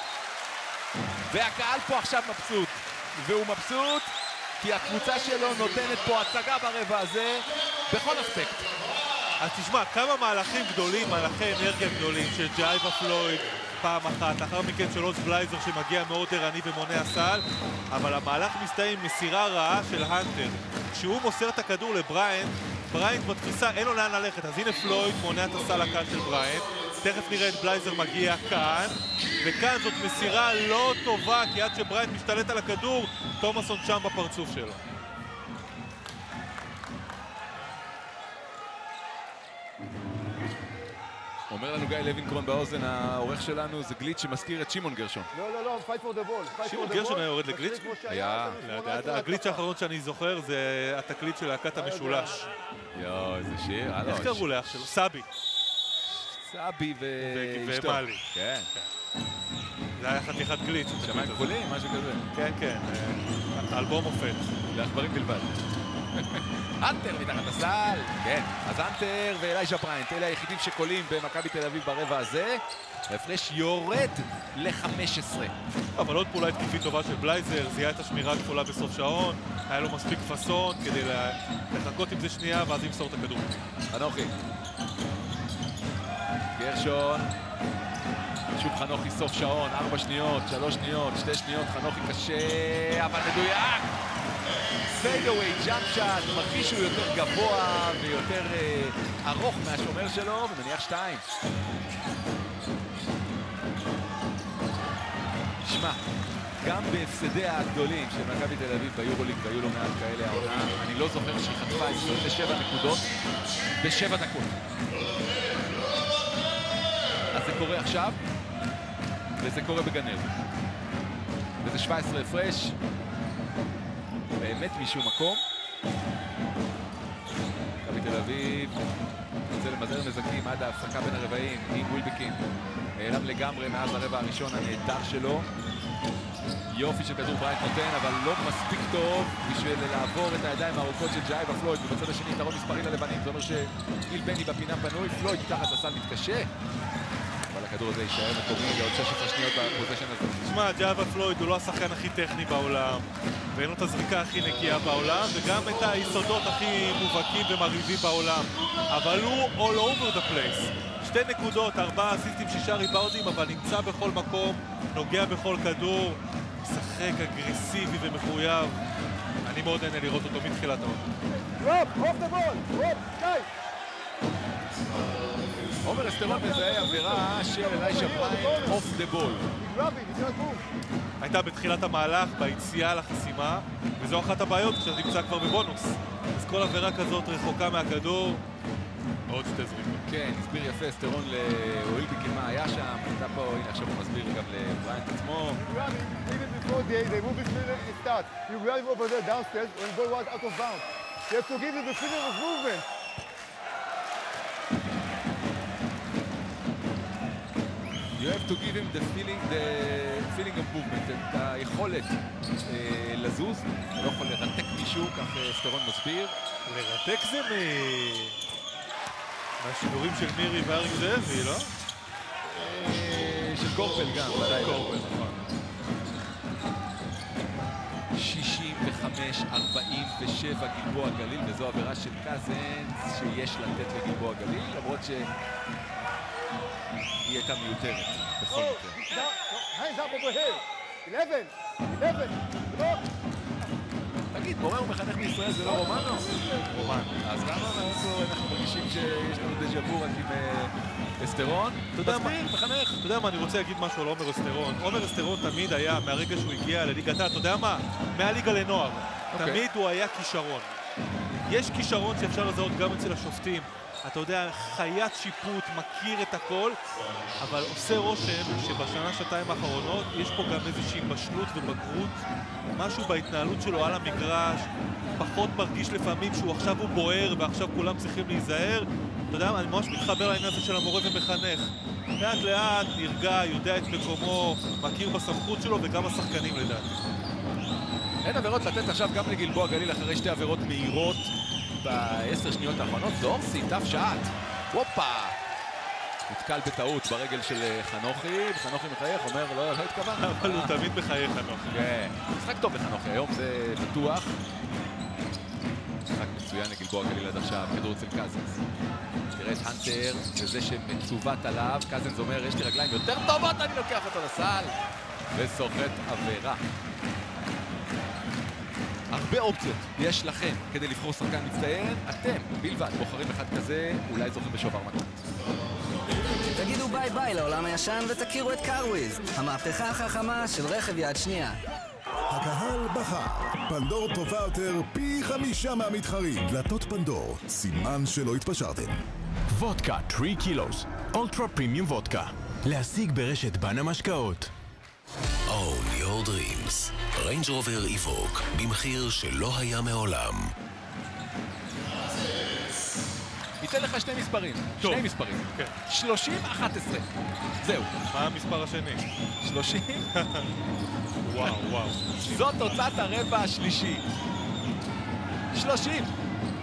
והקהל פה עכשיו מבסוט, והוא מבסוט כי הקבוצה שלו נותנת פה הצגה ברבע הזה, בכל אספקט. אז תשמע, כמה מהלכים גדולים, מהלכי אנרגיה גדולים של ג'ייבה פלויד פעם אחת, לאחר מכן של אוס בלייזר שמגיע מאוד ערני ומונע סל, אבל המהלך מסתיים עם מסירה רעה של הנטר. כשהוא מוסר את הכדור לבריינט, בריינט בתפיסה אין לו לאן ללכת, אז הנה פלויד מונע את הסל הקל של בריינט, תכף נראה את בלייזר מגיע כאן, וכאן זאת מסירה לא טובה, כי עד שבריינט משתלט על הכדור, תומאסון שם בפרצוף שלו. אומר לנו גיא לוינקרון באוזן, העורך שלנו, זה גליץ' שמזכיר את שמעון גרשון. לא, לא, לא, fight for the ball. שמעון גרשון היה יורד לגליץ'? היה. הגליץ' האחרון שאני זוכר זה התקליט של להקת המשולש. יואו, איזה שיר. איך קראו לאח שלו? סבי. סבי ואשתו. ומלי. כן. זה היה חתיכת גליץ'. שמיים כחולים, משהו כזה. כן, כן. אלבום מופת. לעכברים בלבד. אנטר מתחת לסל, כן, אז אנטר ואלייג'ה בריינט, אלה היחידים שקולים במכבי תל אביב ברבע הזה, ההפרש יורד ל-חמש עשרה. אבל עוד פעולה התקפית טובה של בלייזר, זיהה את השמירה הכפולה בסוף שעון, היה לו מספיק פסון כדי לחכות עם זה שנייה ואז ימסור את הכדור. חנוכי. גרשון. שוב חנוכי סוף שעון, ארבע שניות, שלוש שניות, שתי שניות, חנוכי קשה, אבל מדויק! פיידאווי, ג'אמפ שאט, מרגיש שהוא יותר גבוה ויותר אה, ארוך מהשומר שלו, ומניח שתיים. תשמע, גם בהפסדיה הגדולים של מכבי תל אביב ביורוליג, והיו לא מעט כאלה העונה, אני לא זוכר שהיא חטפה עשרים ושבע נקודות בשבע דקות. אז זה קורה עכשיו, וזה קורה בגנר. וזה שבע עשרה הפרש. באמת משום מקום. מכבי תל אביב רוצה למזער נזקים עד ההפסקה בין הרבעים עם ווילבקין. נעלם לגמרי מאז הרבע הראשון הנהדר שלו. יופי של כדור בריינט נותן, אבל לא מספיק טוב בשביל לעבור את הידיים הארוכות של ג'ייבה פלויד, ובצד השני יתרון מספרי ללבנים. זה אומר שגיל בני בפינה פנוי, פלויד מתחת לסל מתקשה. אבל הכדור הזה יישאר מקומי לעוד שש עשרה שניות בפוזיישן הזה. תשמע, ג'ייבה פלויד הוא לא השחקן הכי טכני בעולם, ואין לו את הזריקה הכי נקייה בעולם, וגם את היסודות הכי מובהקים ומרהיבים בעולם. אבל הוא all over the place. שתי נקודות, ארבעה אסיסטים, שישה ריבאונדים, אבל נמצא בכל מקום, נוגע בכל כדור, משחק אגרסיבי ומחויב. אני מאוד נהנה לראות אותו מתחילת העונה. רוב, אוף דה בול, רוב, די! עומר אסטרון מזהה עבירה של אלייג'ה בריינט אוף דה בול. הייתה בתחילת המהלך, ביציאה לחסימה, וזו אחת הבעיות כשאתה נמצא כבר בבונוס. אז כל עבירה כזאת רחוקה מהכדור, עוד שתי זריקות. כן, הסביר יפה אסטרון לווילבקין מה היה שם, הייתה פה, הנה עכשיו הוא מסביר גם לבריינט עצמו. You have to give him the feeling, the feeling of movement, את היכולת אה, לזוז, לא יכול לרתק מישהו, כך אסטרון מסביר. לרתק זה מ... מהשידורים של מירי ואריק זאבי, לא? אה, של קורפל גם, ודאי. קורפל, נכון. שישים וחמש ארבעים ושבע גלבוע גליל, וזו עבירה של קזנס שיש לתת לגלבוע גליל, למרות ש... היא הייתה מיותרת, בכל מקרה. תגיד, מורה ומחנך בישראל זה לא רומנו? רומן. אז למה אנחנו מרגישים שיש לנו דז'ה וו רק עם אסטרון? תסביר, מחנך. אתה יודע מה, אני רוצה להגיד משהו על עומר אסטרון. עומר אסטרון תמיד היה, מהרגע שהוא הגיע לליגת העל, אתה יודע מה? מהליגה לנוער. תמיד הוא היה כישרון. יש כישרון שאפשר לזהות גם אצל השופטים. אתה יודע, חיית שיפוט, מכיר את הכל, אבל עושה רושם שבשנה, שנתיים האחרונות יש פה גם איזושהי בשלות ובגרות, משהו בהתנהלות שלו על המגרש, פחות מרגיש לפעמים שהוא עכשיו הוא בוער ועכשיו כולם צריכים להיזהר. אתה יודע, אני ממש מתחבר לעניין הזה של המורה ומחנך. לאט לאט נרגע, יודע את מקומו, מכיר בסמכות שלו וגם השחקנים לדעתי. אין עבירות לתת עכשיו גם לגלבוע גליל אחרי שתי עבירות מהירות בעשר שניות האחרונות. דורסי, תף שעת. הופה! נתקל בטעות ברגל של חנוכי, וחנוכי מחייך, אומר לא, לא התכוון. אבל הוא תמיד מחייך חנוכי. כן, משחק טוב לחנוכי, היום זה בטוח. משחק מצוין לגלבוע גליל עד עכשיו, כדור אצל קזנס. תראה את הנטר, וזה שמצוות עליו, קזנס אומר, יש לי רגליים יותר טובות, אני לוקח אותו לסל, וסוחט עבירה. הרבה אופציות יש לכם כדי לבחור שחקן מצטיין, אתם בלבד בוחרים אחד כזה, אולי זוכים בשובר מתנת. תגידו ביי ביי לעולם הישן ותכירו את קרוויז, המהפכה החכמה של רכב יד שנייה. הקהל בחר. פנדור טובה יותר פי חמישה מהמתחרים. דלתות פנדור, סימן שלא התפשרתם. וודקה שלוש קילוס, אולטרה פרימיום וודקה. להשיג ברשת בן המשקאות. Own your dreams. ריינג' רובר איבוק, במחיר שלא היה מעולם. ניתן לך שני מספרים. שני מספרים. שלושים אחת עשרה. זהו. מה המספר השני? שלושים. וואו, וואו. זאת תוצאת הרבע השלישי. שלושים.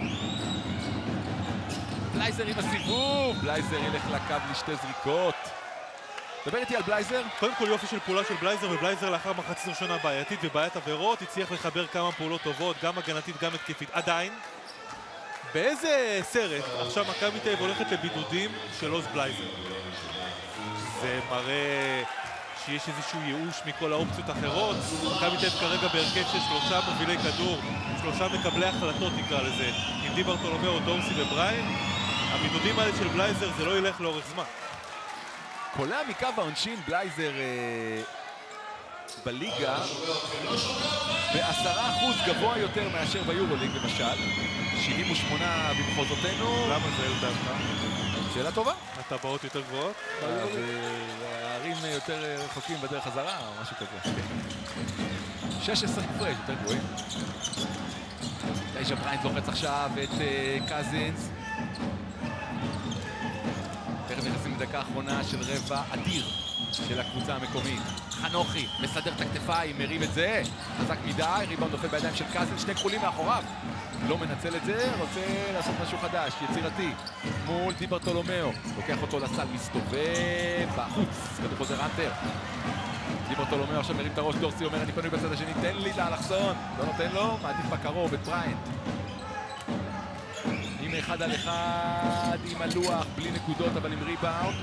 בלייזר עם הסיבוב. בלייזר ילך לקו לשתי זריקות. דבר איתי על בלייזר. קודם כל יופי של פעולה של בלייזר, ובלייזר לאחר מחצית ראשונה בעייתית ובעיית עבירות הצליח לחבר כמה פעולות טובות, גם הגנתית, גם התקפית. עדיין, באיזה סרט עכשיו מכבי תל אביב הולכת לבידודים של עוז בלייזר? זה מראה שיש איזשהו ייאוש מכל האופציות האחרות. מכבי תל אביב כרגע בהרכב של שלושה מובילי כדור, שלושה מקבלי החלטות נקרא לזה, עם די ברטולומיאו, דורסי ובריין. הבידודים האלה של בלייזר זה לא ילך לאורך זמן. קולע מקו העונשין בלייזר אה, בליגה בעשרה אחוז גבוה יותר מאשר ביורוליג למשל. שבעים ושמונה במחוזותינו. למה זה לדעתך? שאלה טובה. הטבעות יותר גבוהות? הערים יותר רחוקים בדרך חזרה או משהו כזה. שש עשרה הפרש יותר גבוהים. דייג'ה בריינט לוחץ עכשיו את uh, קזינס. תכף נכנסים לדקה האחרונה של רבע אדיר של הקבוצה המקומית. חנוכי מסדר את הכתפיים, מרים את זה, חזק מדי, ריבאונד נופל בידיים של קזינס, שני כחולים מאחוריו. לא מנצל את זה, רוצה לעשות משהו חדש, יצירתי, מול די ברטולומיאו. לוקח אותו לסל, מסתובב, בחוץ, כדור חוזר אנטר. די ברטולומיאו עכשיו מרים את הראש, דורסי אומר, אני פנוי בצד השני, תן לי את האלכסון. לא נותן לו, מעדיף בקרוב את בריינט. עם אחד על אחד, עם הלוח, בלי נקודות, אבל עם ריבאונד.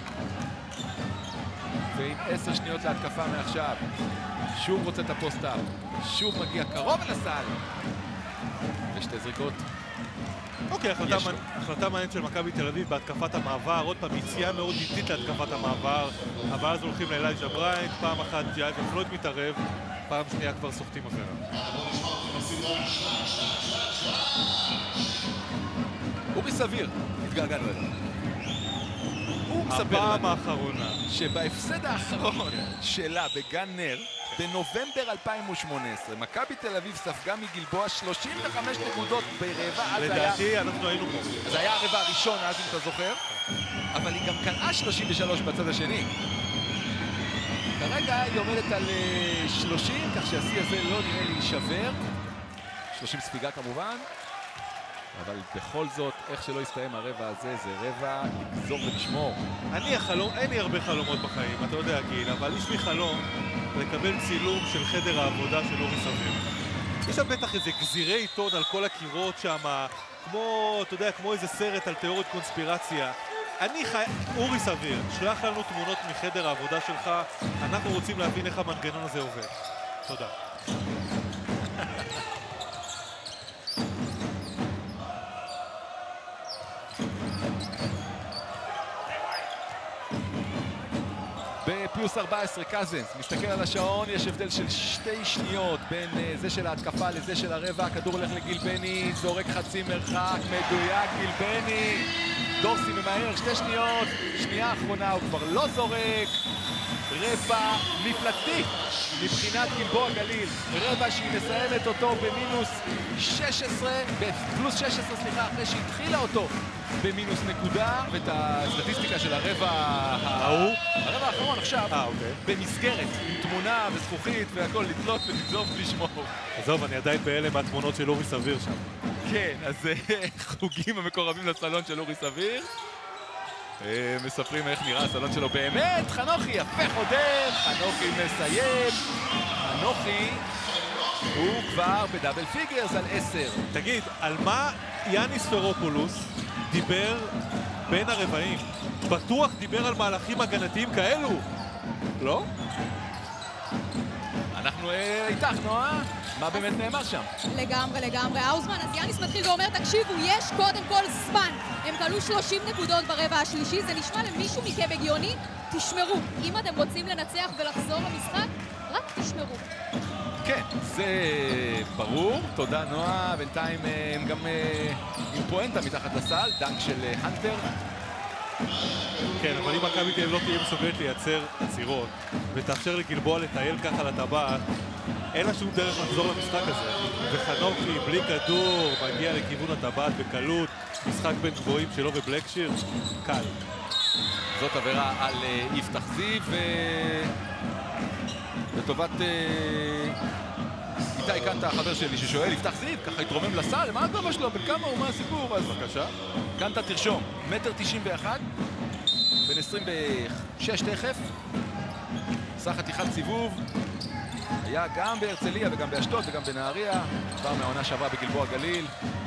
ועם עשר שניות להתקפה מעכשיו. שוב רוצה את הפוסט-אפ. שוב מגיע קרוב לסל. ושתי זריקות. אוקיי, החלטה מעניינת של מכבי תל אביב בהתקפת המעבר. עוד פעם, יציאה מאוד איטית להתקפת המעבר. אבל אז הולכים לאלייג'ה בריינט. פעם אחת ג'ייב ופלויד מתערב. פעם שנייה כבר סוחטים עבירה. אורי סביר, התגעגענו אליו. הוא מספר הפעם האחרונה שבהפסד האחרון שלה בגן נר בנובמבר אלפיים ושמונה עשרה מכבי תל אביב ספגה מגלבוע שלושים וחמש נקודות ברבע. לדעתי אנחנו היינו פה. זה היה הרבע הראשון אז אם אתה זוכר, אבל היא גם קלעה שלושים ושלוש בצד השני. כרגע היא עומדת על שלושים, כך שהשיא הזה לא נראה לי יישבר. שלושים ספיגה כמובן, אבל בכל זאת, איך שלא יסתיים הרבע הזה, זה רבע לגזור ולשמור. אני החלום, אין לי הרבה חלומות בחיים, אתה יודע גיל, אבל יש לי חלום לקבל צילום של חדר העבודה של אורי סביר. יש שם בטח איזה גזירי עיתון על כל הקירות שם, כמו, אתה יודע, כמו איזה סרט על תיאוריות קונספירציה. אני חי... אורי סביר, שלח לנו תמונות מחדר העבודה שלך, אנחנו רוצים להבין איך המנגנון הזה עובד. תודה. פלוס ארבע עשרה, קזנס, מסתכל על השעון, יש הבדל של שתי שניות בין זה של ההתקפה לזה של הרבע, הכדור הולך לגיל בני, זורק חצי מרחק, מדויק, גיל בני, דורסי ממהר, שתי שניות, שנייה האחרונה הוא כבר לא זורק, רבע מפלטי מבחינת גלבוע גליל, רבע שהיא מסיימת אותו במינוס שש עשרה, בפלוס שש עשרה סליחה, אחרי שהתחילה אותו במינוס נקודה, ואת הסטטיסטיקה של הרבע ההוא, הרבע האחרון עכשיו, אה, אוקיי. במסגרת, עם תמונה וזכוכית והכל, לתלות ולגזוף ולשמור. עזוב, אני עדיין באלה מהתמונות של אורי סביר שם. כן, אז חוגים המקורבים לסלון של אורי סביר. מספרים איך נראה הסלון שלו באמת, חנוכי יפה חודר, חנוכי מסיים, חנוכי הוא כבר בדאבל פיגרס על עשר. תגיד, על מה יאניס פרופולוס דיבר בין הרבעים? בטוח דיבר על מהלכים הגנתיים כאלו, לא? אנחנו איתך, נועה, מה באמת נאמר שם? לגמרי, לגמרי. האוזמן, אז יאניס מתחיל ואומר, תקשיבו, יש קודם כל זמן. הם קלו שלושים נקודות ברבע השלישי, זה נשמע למישהו מכם הגיוני? תשמרו. אם אתם רוצים לנצח ולחזור למשחק, רק תשמרו. כן, זה ברור. תודה, נועה. בינתיים הם גם עם פואנטה מתחת לסל, דנק של הנטר. כן, אבל אם מכבי תל אביב לא תהיה מסוגלת לייצר עצירות ותאפשר לגלבוע לטייל ככה לטבעת, אין לה שום דרך לחזור למשחק הזה. וחנוכי בלי כדור מגיע לכיוון הטבעת בקלות, משחק בין גבוהים שלו ובלקשיר, קל. זאת עבירה על יפתח זיו לטובת איתי קנטה, החבר שלי ששואל, יפתח זיו, ככה התרומם לסל, מה הגובה שלו? בן כמה הוא? מה הסיפור? אז בבקשה. קנטה תרשום, מטר תשעים ואחת, בין עשרים ושש תכף, סך חתיכת סיבוב, היה גם בהרצליה וגם באשדוד וגם בנהריה, כבר מהעונה שעברה בגלבוע גליל.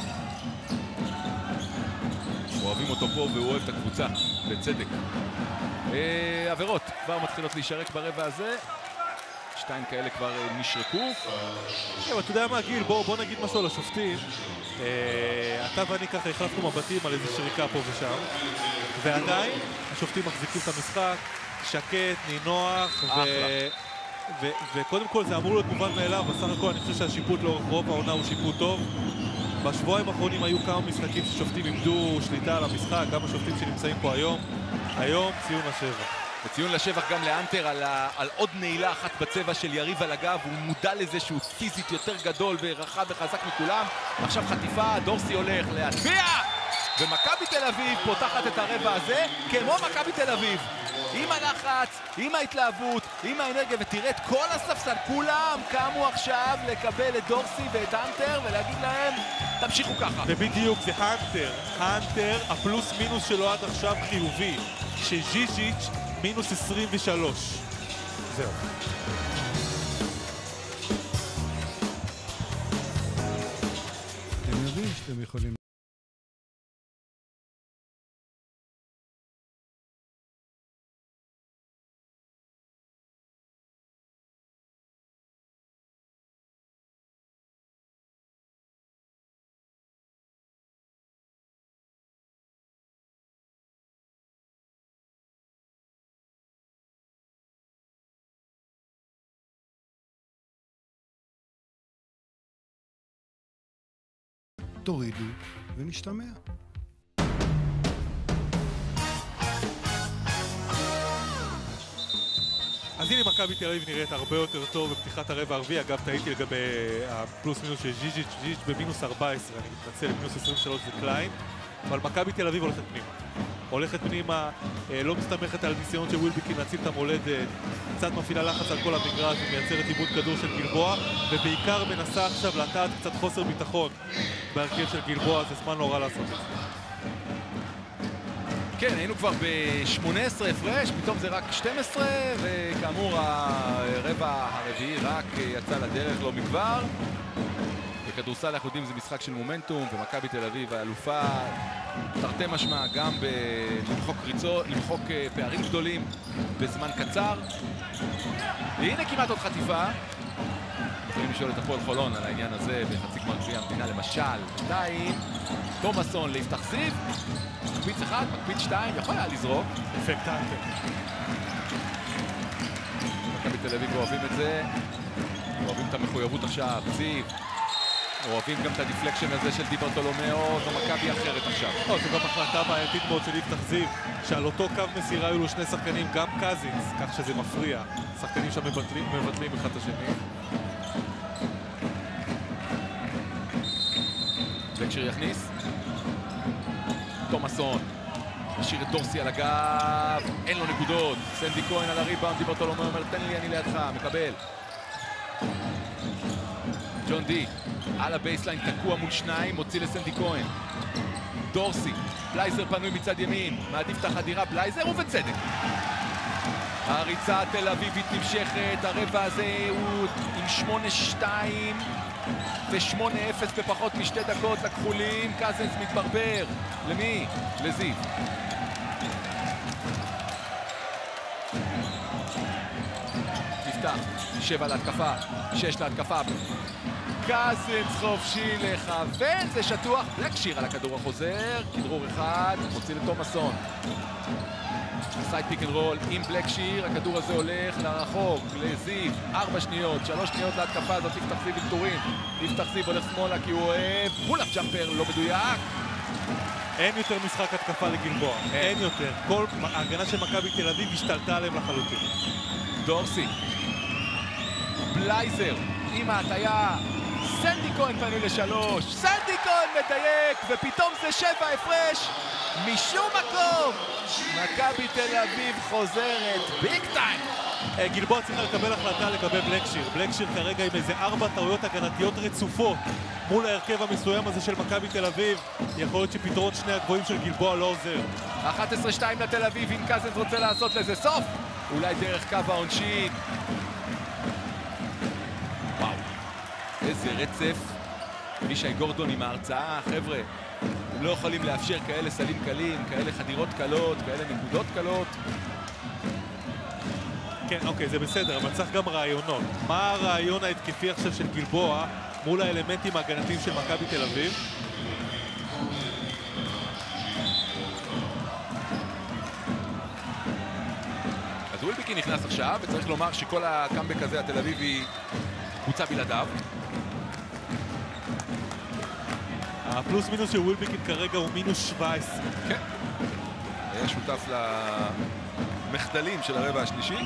אוהבים אותו פה והוא אוהב את הקבוצה, בצדק. אה, עבירות כבר מתחילות להישרק ברבע הזה. שתיים כאלה כבר נשרקו. כן, אבל אתה יודע מה, גיל, בוא, בוא נגיד משהו על השופטים. אה, אתה ואני ככה החלפנו מבטים על איזה שריקה פה ושם. ועדיין, השופטים מחזיקים את המשחק, שקט, נינוח, ו... ו... וקודם כל זה אמור להיות מובן מאליו. בסך הכל אני חושב שהשיפוט לאורך רוב העונה הוא שיפוט טוב. בשבועיים האחרונים היו כמה משחקים ששופטים איבדו שליטה על המשחק, גם השופטים שנמצאים פה היום. היום ציון לשבח. וציון לשבח גם לאנטר על, ה... על עוד נעילה אחת בצבע של יריב על הגב. הוא מודע לזה שהוא פיזית יותר גדול ורחב וחזק מכולם. עכשיו חטיפה, דורסי הולך להצביע! ומכבי תל אביב פותחת את הרבע הזה כמו מכבי תל אביב. עם הלחץ, עם ההתלהבות, עם האנרגיה, ותראה את כל הספסל, כולם קמו עכשיו לקבל את דורסי ואת האנטר ולהגיד להם, תמשיכו ככה. ובדיוק, זה האנטר. האנטר, הפלוס מינוס שלו עד עכשיו חיובי, שז'יז'יץ' מינוס עשרים ושלוש. זהו. אתם יודעים שאתם יכולים תורידו ונשתמע. אז הנה מכבי תל אביב נראית הרבה יותר טוב בפתיחת הרבע הרביעי. אגב, טעיתי לגבי הפלוס מינוס של ז'יז'יץ', ז'יז'יץ' במינוס ארבע עשרה, אני מתנצל, במינוס עשרים ושלוש זה קליין, אבל מכבי תל אביב הולכת פנימה. הולכת פנימה, לא מסתמכת על ניסיון של ווילבקין להציל את המולדת, קצת מפעילה לחץ על כל המגרש ומייצרת איבוד כדור של גלבוע, ובעיקר מנסה עכשיו לטעת קצת חוסר ביטחון בהרכב של גלבוע, זה זמן לא רע לעשות את זה. כן, היינו כבר ב-שמונה עשרה הפרש, פתאום זה רק שתים עשרה, וכאמור הרבע הרביעי רק יצא לדרך לא מכבר. בכדורסל אנחנו יודעים זה משחק של מומנטום, ומכבי תל אביב האלופה תרתי משמע גם למחוק ריצות, למחוק פערים גדולים בזמן קצר. והנה כמעט עוד חטיפה. יכולים לשאול את הפועל חולון על העניין הזה בחצי גמר גביע המדינה למשל. שתיים, תומאסון ליפתח זיו, מקפיץ אחד, מקפיץ שתיים, יכול היה לזרוק. אפקט האנטר. תל אביב אוהבים את זה. אוהבים את המחויבות עכשיו, זיו. אוהבים גם את הדיפלקשן הזה של די ברטולומיאו, זו מכבי אחרת עכשיו. לא, זו גם החלטה בעייתית מאוד של יפתח זיו, שעל אותו קו מסירה היו לו שני שחקנים, גם קזינס, כך שזה מפריע. שחקנים שם מבטלים, מבטלים אחד את השני. בלקשיר יכניס. תומאסון. משאיר את דורסי על הגב, אין לו נקודות. סנדי כהן על הריבאונד, די ברטולומיאו אומר, תן לי, אני לידך, מקבל. ג'ון די, על הבייסליין, תקוע מול שניים, מוציא לסנדי כהן. דורסי, בלייזר פנוי מצד ימין, מעדיף את החדירה, בלייזר ובצדק. הריצה התל אביבית נמשכת, הרבע הזה הוא עם שמונה שתיים ו-שמונה אפס בפחות משתי דקות לכחולים, קזנס מתברבר. למי? לזיו. נפתח, שבע להתקפה, שש להתקפה. קזנס חופשי לכוון, זה שטוח. בלקשיר על הכדור החוזר, כדרור אחד, מוציא לתומאסון. סייד פיק אנד רול עם בלקשיר, הכדור הזה הולך לרחוק, לזיו, ארבע שניות, שלוש שניות להתקפה הזאת, יפתח זיו עם טורין. יפתח זיו הולך שמאלה כי הוא אוהב, פולאפ ג'אמפר, לא מדויק. אין יותר משחק התקפה לגלבוע, אין יותר. כל ההגנה של מכבי תל אביב השתלטה עליהם לחלוטין. דורסי. בלייזר עם ההטיה. סנדי כהן פנוי לשלוש. סנדי כהן מדייק, ופתאום זה שבע הפרש. משום מקום. מכבי תל אביב חוזרת ביג טיים. גלבוע צריכה לקבל החלטה לגבי בלקשיר. בלקשיר כרגע עם איזה ארבע טעויות הגנתיות רצופות מול ההרכב המסוים הזה של מכבי תל אביב. יכול להיות שפתרון שני הגבוהים של גלבוע לא עוזר. אחת עשרה שתיים לתל אביב, אם קזנס רוצה לעשות לזה סוף, אולי דרך קו העונשין. וואו, איזה רצף. מישי גורדון עם ההרצאה, חבר'ה, הם לא יכולים לאפשר כאלה סלים קלים, כאלה חדירות קלות, כאלה נקודות קלות. כן, אוקיי, זה בסדר, אבל צריך גם רעיונות. מה הרעיון ההתקפי עכשיו של גלבוע מול האלמנטים ההגנתיים של מכבי תל אביב? אז ווילבקין נכנס עכשיו, וצריך לומר שכל הקאמבק הזה התל אביבי קבוצה בלעדיו. הפלוס מינוס של ווילבקין כרגע הוא מינוס שבע עשרה. כן. היה שותף למחדלים של הרבע השלישי.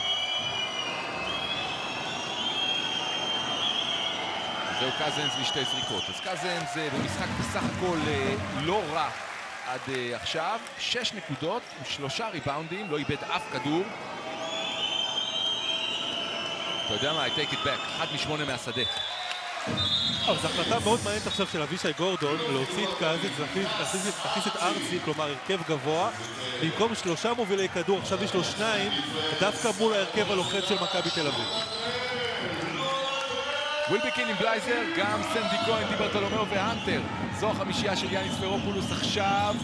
זהו קזנס לשתי זריקות. אז קזנס במשחק בסך הכל לא רע עד עכשיו. שש נקודות ושלושה ריבאונדים, לא איבד אף כדור. אתה יודע מה? I take it back. אחד משמונה מהשדה. אבל זו החלטה מאוד מעניינת עכשיו של אבישי גורדון להוציא את קזנס, להכניס את ארצי, כלומר הרכב גבוה, במקום שלושה מובילי כדור, עכשיו יש לו שניים, דווקא מול ההרכב הלוחץ של מכבי תל אביב. ווילבקין עם בלייזר, גם סנדי כהן, די ברטולומיאו והאנטר. זו החמישייה של יאניס פרופולוס עכשיו.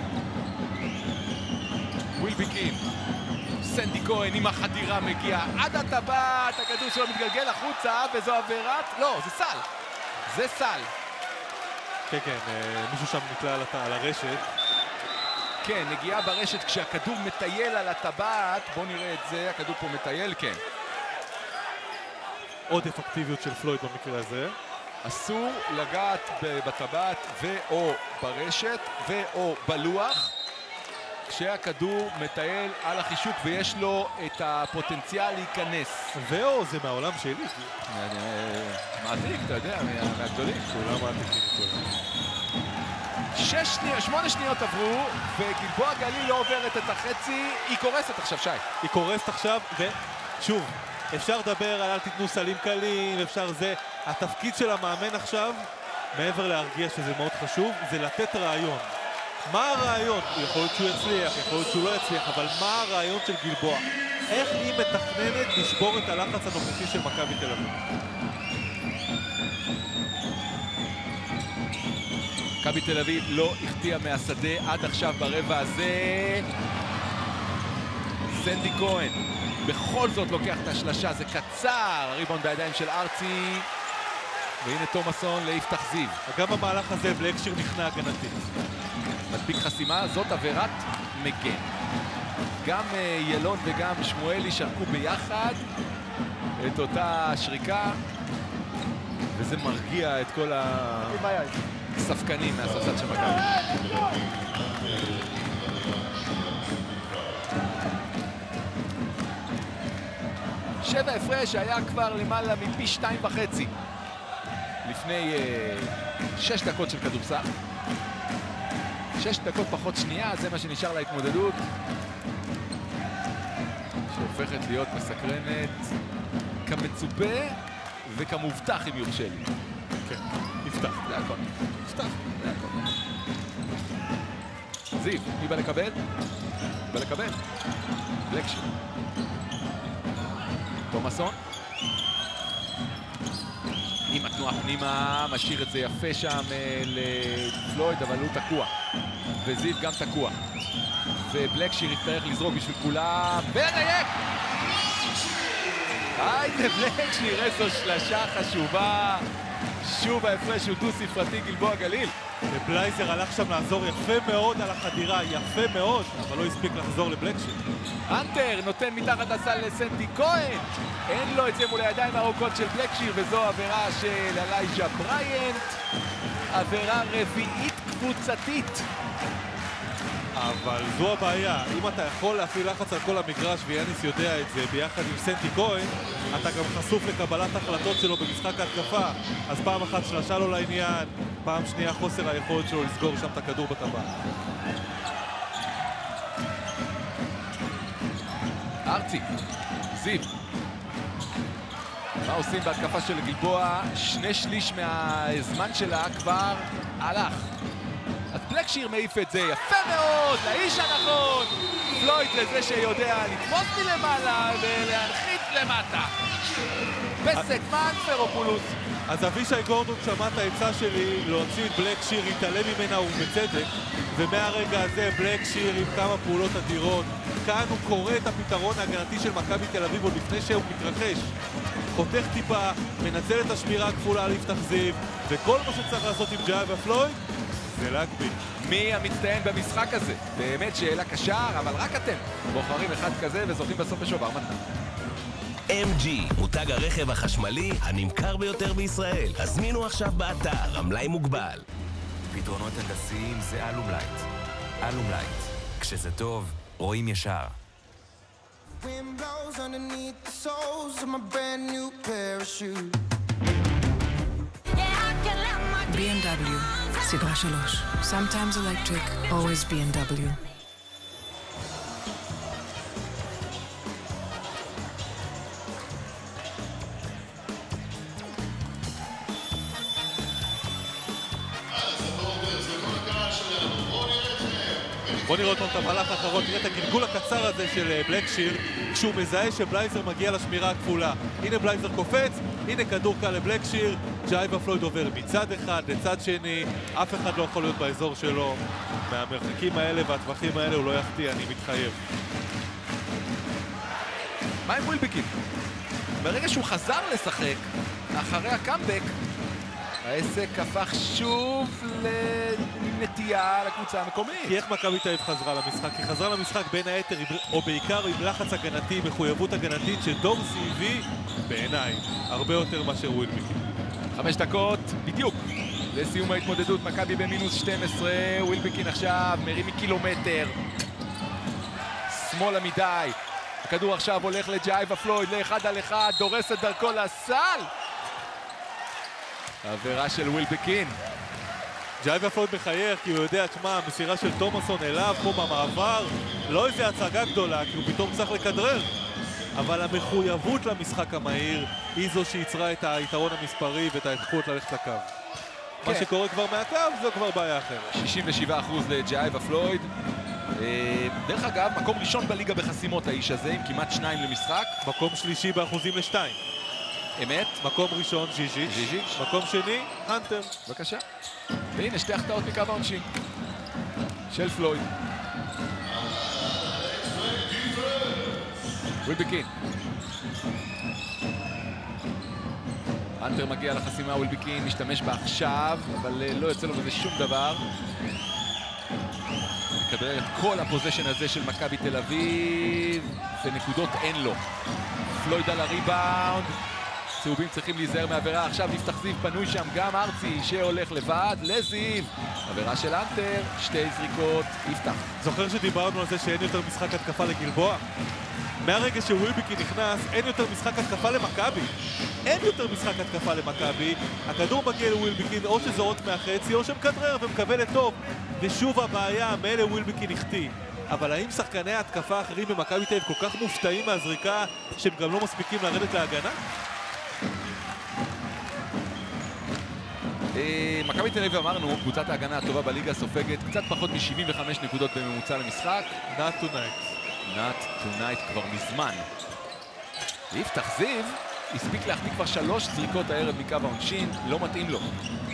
ווילבקין, סנדי כהן עם החדירה מגיע עד הטבעת, הכדור שלו מתגלגל החוצה, וזו עבירת, לא, זה סל. זה סל. כן, כן, מישהו שם נקלע על הרשת. כן, נגיעה ברשת כשהכדור מטייל על הטבעת, בואו נראה את זה, הכדור פה מטייל, כן. עוד אפקטיביות של פלויד במקרה הזה. אסור לגעת בטבעת ואו ברשת ואו בלוח כשהכדור מטייל על החישוק ויש לו את הפוטנציאל להיכנס. ואו זה מהעולם שלי. מעתיק, אתה יודע, מהגדולים. כולם מעתיקים כולם. שש שניות, שמונה שניות עברו, וגלבוע גליל לא עוברת את החצי, היא קורסת עכשיו, שי. היא קורסת עכשיו, ושוב, אפשר לדבר על אל תיתנו סלים קלים, אפשר זה. התפקיד של המאמן עכשיו, מעבר להרגיע שזה מאוד חשוב, זה לתת רעיון. מה הרעיון? יכול להיות שהוא יצליח, יכול להיות שהוא לא יצליח, אבל מה הרעיון של גלבוע? איך היא מתכננת לשבור את הלחץ הנוכחי של מכבי תל אביב? מכבי תל אביב לא החטיאה מהשדה עד עכשיו ברבע הזה. סנדי כהן בכל זאת לוקח את השלשה, זה קצר, ריבאונד בידיים של ארצי. והנה תומאסון ליפתח זיו. גם במהלך הזה בלקשיר נכנע הגנתית. מדביק חסימה, זאת עבירת מגן. גם ילון וגם שמואלי שרקו ביחד. את אותה שריקה, וזה מרגיע את כל הספקנים מהספסל של מכבי. שבע הפרש היה כבר למעלה מפי שתיים וחצי לפני uh, שש דקות של כדורסל. שש דקות פחות שנייה, זה מה שנשאר להתמודדות, שהופכת להיות מסקרנת כמצופה וכמובטח, אם יורשה לי. כן, נפתח. זה הכל. נפתח, זה הכל. זיו, מי בא לקבל? מי בא לקבל? בלקשיר. תומאסון. עם התנועה פנימה, משאיר את זה יפה שם לפלויד, אבל הוא תקוע. וזיו גם תקוע. ובלקשיר יצטרך לזרוק בשביל כולם, ודייק! היידה בלקשיר, איזו שלשה חשובה. שוב ההפרש הוא דו-ספרתי גלבוע גליל. ובלייזר הלך שם לעזור יפה מאוד על החדירה, יפה מאוד, אבל לא הספיק לחזור לבלקשיר. אנטר נותן מתחת לסל לסנטי כהן. אין לו את זה מול הידיים הארוכות של בלקשיר, וזו עבירה של אלייג'ה בריינט. עבירה רביעית קבוצתית. אבל זו הבעיה, אם אתה יכול להפעיל לחץ על כל המגרש, ויאניס יודע את זה, ביחד עם סנטי כהן, אתה גם חשוף לקבלת החלטות שלו במשחק ההתקפה. אז פעם אחת שלשה לו לעניין, פעם שנייה חוסר היכולת שלו לסגור שם את הכדור בטבע. ארצי, זיו. מה עושים בהתקפה של גלבוע? שני שליש מהזמן שלה כבר הלך. אז בלקשיר מעיף את זה יפה מאוד, לאיש הנכון. פלויד לזה שיודע לתפוס מלמעלה ולהנחית למטה. פסק מאנפרופולוס. אז אבישי גורדון שמע את העצה שלי להוציא את בלקשיר, יתעלם ממנה ובצדק, ומהרגע הזה בלקשיר עם כמה פעולות אדירות. כאן הוא קורא את הפתרון ההגנתי של מכבי תל אביב עוד לפני שהוא מתרחש. חותך טיפה, מנצל את השמירה הכפולה על יפתח זיו, וכל מה שצריך לעשות עם ג'אי ופלויד זה להגביל. מי המצטיין במשחק הזה? באמת שאלה קשה, אבל רק אתם בוחרים אחד כזה וזוכים בסוף בשובר מתנה. אם ג'י, מותג הרכב החשמלי הנמכר ביותר בישראל. הזמינו עכשיו באתר, המלאי מוגבל. פתרונות הנדסיים זה אלום לייט. אלום לייט. כשזה טוב, רואים ישר. בי אם דאבליו, סדרה שלוש. Sometimes electric, always בי אם דאבליו. בוא נראה אותו את המהלך האחרון, תראה את הגלגול הקצר הזה של בלקשיר כשהוא מזהה שבלייזר מגיע לשמירה הכפולה. הנה בלייזר קופץ, הנה כדור קל לבלקשיר, ג'אי ופלויד עובר מצד אחד לצד שני, אף אחד לא יכול להיות באזור שלו. מהמרחקים האלה והטווחים האלה הוא לא יחטיא, אני מתחייב. מה עם ווילבקין? ברגע שהוא חזר לשחק אחרי הקאמבק, העסק הפך שוב לנטייה לקבוצה המקומית. כי איך מכבי תל אביב חזרה למשחק? היא חזרה למשחק בין היתר, או בעיקר עם לחץ הגנתי, מחויבות הגנתית שדורסי הביא, בעיניי, הרבה יותר מאשר ווילבקין. חמש דקות, בדיוק, לסיום ההתמודדות, מכבי במינוס שתים עשרה, ווילבקין עכשיו מרים מקילומטר. שמאלה מדי, הכדור עכשיו הולך לג'אי ופלויד, לאחד על אחד, דורס את דרכו לסל. העבירה של ווילבקין. ג'אי ופלויד מחייך כי הוא יודע, תשמע, המסירה של תומאסון אליו פה במעבר, לא איזה הצגה גדולה, כי הוא פתאום צריך לכדרר. אבל המחויבות למשחק המהיר היא זו שיצרה את היתרון המספרי ואת האיכות ללכת לקו. כן. מה שקורה כבר מהקו זו כבר בעיה אחרת. שישים ושבעה אחוז לג'אי ופלויד. דרך אגב, מקום ראשון בליגה בחסימות האיש הזה, עם כמעט שניים למשחק. מקום שלישי באחוזים לשתיים. אמת. מקום ראשון, ז'יז'יץ'. ז'יז'יץ'. מקום שני, הנטר. בבקשה. והנה שתי החטאות מקו העונשין. של פלויד. ווילבקין. הנטר מגיע לחסימה, ווילבקין משתמש בה עכשיו, אבל לא יוצא לו בזה שום דבר. מקבל את כל הפוזיישן הזה של מכבי תל אביב, ונקודות אין לו. פלויד על הריבאונד. צהובים צריכים להיזהר מעבירה, עכשיו יפתח זיו פנוי שם, גם ארצי שהולך לבד לזיו. עבירה של אנטר, שתי זריקות, יפתח. זוכר שדיברנו על זה שאין יותר משחק התקפה לגלבוע? מהרגע שווילבקין נכנס, אין יותר משחק התקפה למכבי. אין יותר משחק התקפה למכבי. הכדור מגיע לווילבקין, או שזורק מהחצי, או שמכדרר ומקווה לטוב. ושוב הבעיה, מילא ווילבקין החטיא. אבל האם שחקני ההתקפה האחרים במכבי תל אביב כל כך מופתעים מהזריקה שהם גם לא מספיקים לרדת להגנה? מכבי תל אביב אמרנו, קבוצת ההגנה הטובה בליגה סופגת קצת פחות מ-שבעים וחמש נקודות בממוצע למשחק. Not tonight. Not tonight כבר מזמן. יפתח זיו הספיק להחטיא כבר שלוש זריקות הערב מקו העונשין, לא מתאים לו.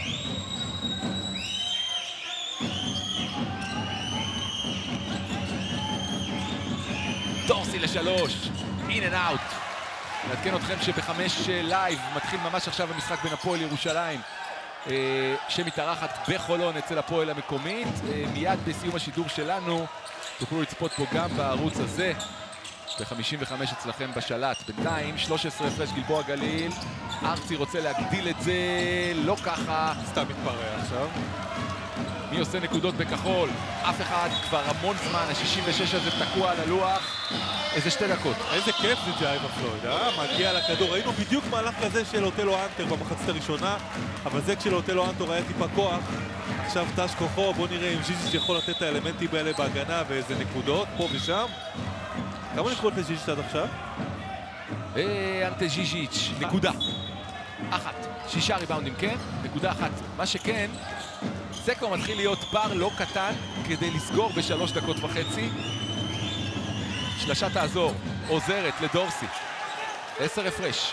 דורסי לשלוש, in and out. נעדכן אתכם שבחמש לייב מתחיל ממש עכשיו המשחק בין הפועל ירושלים שמתארחת בחולון אצל הפועל המקומית. מיד בסיום השידור שלנו תוכלו לצפות פה גם בערוץ הזה ב-חמישים וחמש אצלכם בשלט. בינתיים שלוש עשרה הפרש גלבוע גליל, ארצי רוצה להגדיל את זה, לא ככה, סתם מתפרע עכשיו. מי עושה נקודות בכחול? אף אחד, כבר המון זמן, ה-שישים ושש הזה תקוע על הלוח. איזה שתי דקות. איזה כיף זה ג'ייבה פלויד, אה? מגיע לכדור. ראינו בדיוק מהלך כזה של אוטלו אנטר במחצית הראשונה, אבל זה כשלאוטלו אנטר היה טיפה כוח. עכשיו תש כוחו, בוא נראה אם ז'יז'יץ' יכול לתת את האלמנטים האלה בהגנה ואיזה נקודות, פה ושם. כמה נקודות לז'יז'יץ' עד עכשיו? אנטה ז'יז'יץ', נקודה. אחת. שישה ריבאונדים, כן? נקודה אחת. מה שכן, זה כבר מתחיל להיות פער לא קטן כדי לסגור בשלוש דקות וחצי. שלשה תעזור, עוזרת לדורסי. עשר הפרש.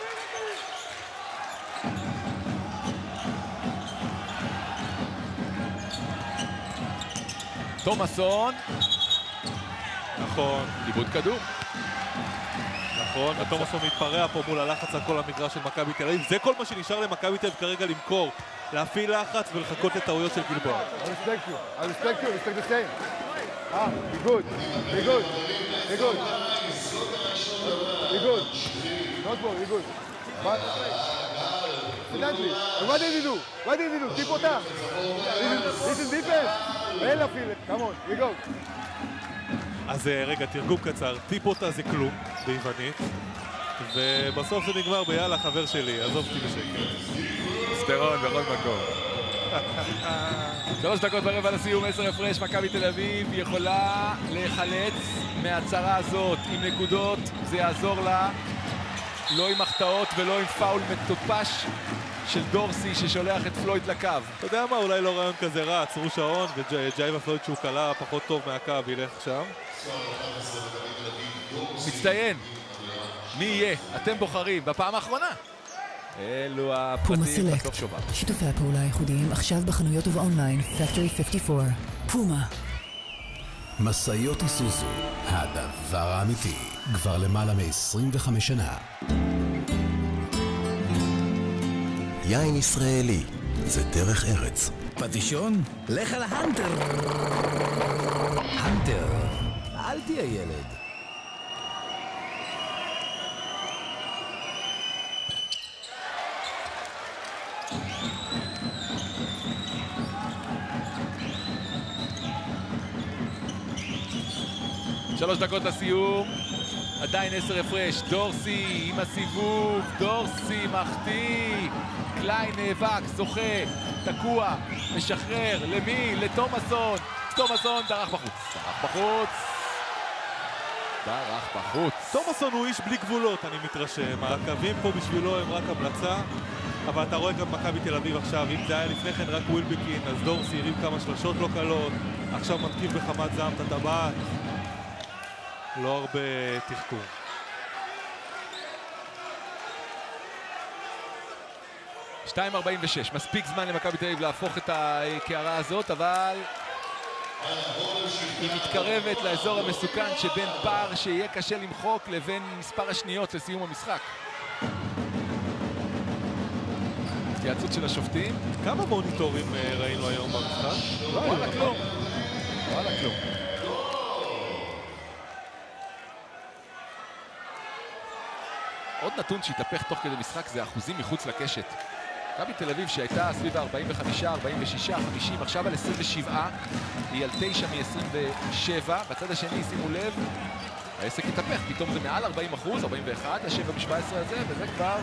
תומאסון. נכון. איבוד כדור. נכון, ותומאסון מתפרע פה מול הלחץ על כל המגרש של מכבי תל אביב. זה כל מה שנשאר למכבי תל אביב כרגע למכור. להפעיל לחץ ולחכות לטעויות של גלבוע. I respect you, I respect you, respect the same. Ah, be good, be good, be good. Be good. Not more, be good. But, incidentally, and what did he do? What did he do? Tip אותה. This is defense. ואין להפעיל. Come on, we go. אז רגע, תרגום קצר. טיפ אותה זה כלום, ביוונית. ובסוף זה נגמר ביאללה, חבר שלי. עזוב אותי בשקט. סטרון בכל מקום. שלוש דקות ברבע לסיום, עשר הפרש, מכבי תל אביב יכולה להיחלץ מהצרה הזאת עם נקודות, זה יעזור לה, לא עם החטאות ולא עם פאול מטופש של דורסי ששולח את פלויד לקו. אתה יודע מה, אולי לא רעיון כזה רע, עצרו שעון וג'ייבה פלויד שהוא קלה פחות טוב מהקו ילך שם. מצטיין, מי יהיה? אתם בוחרים בפעם האחרונה. אלו הפרטים בסוף שובר. שיתופי הפעולה הייחודיים עכשיו בחנויות ובאונליין, פקטורי חמישים וארבע. פומה. משאיות איסוזו, הדבר האמיתי, כבר למעלה מ-עשרים וחמש שנה. יין ישראלי, זה דרך ארץ. פטישון? לך על ההנטר. הנטר. אל תהיה ילד. שלוש דקות לסיום, עדיין עשר הפרש, דורסי עם הסיבוב, דורסי מחטיא, קליין נאבק, זוכה, תקוע, משחרר, למי? לתומאסון, תומאסון דרך בחוץ, דרך בחוץ, דרך בחוץ. תומאסון הוא איש בלי גבולות, אני מתרשם, הקווים פה בשבילו הם רק המלצה, אבל אתה רואה גם מכבי תל אביב עכשיו, אם זה היה לפני כן רק ווילבקין, אז דורסי הרים כמה שלשות לא קלות, עכשיו מתקיף בחמת זעם את הטבעת. לא הרבה תחכום. שתיים ארבעים ושש, מספיק זמן למכבי תל אביב להפוך את הקערה הזאת, אבל היא מתקרבת לאזור המסוכן שבין פער שיהיה קשה למחוק לבין מספר השניות לסיום המשחק. התייעצות של השופטים. כמה מוניטורים ראינו היום במשחק? וואלה כלום. וואלה כלום. עוד נתון שהתהפך תוך כדי משחק זה אחוזים מחוץ לקשת. מכבי תל אביב שהייתה סביב ה-ארבעים וחמישה, ארבעים ושישה, חמישים, עכשיו על עשרים ושבע, היא על תשע מ-עשרים ושבע. בצד השני, שימו לב, העסק התהפך, פתאום זה מעל ארבעים אחוז, ארבעים ואחת, ה-שבע מ-שבע עשרה הזה, וזה כבר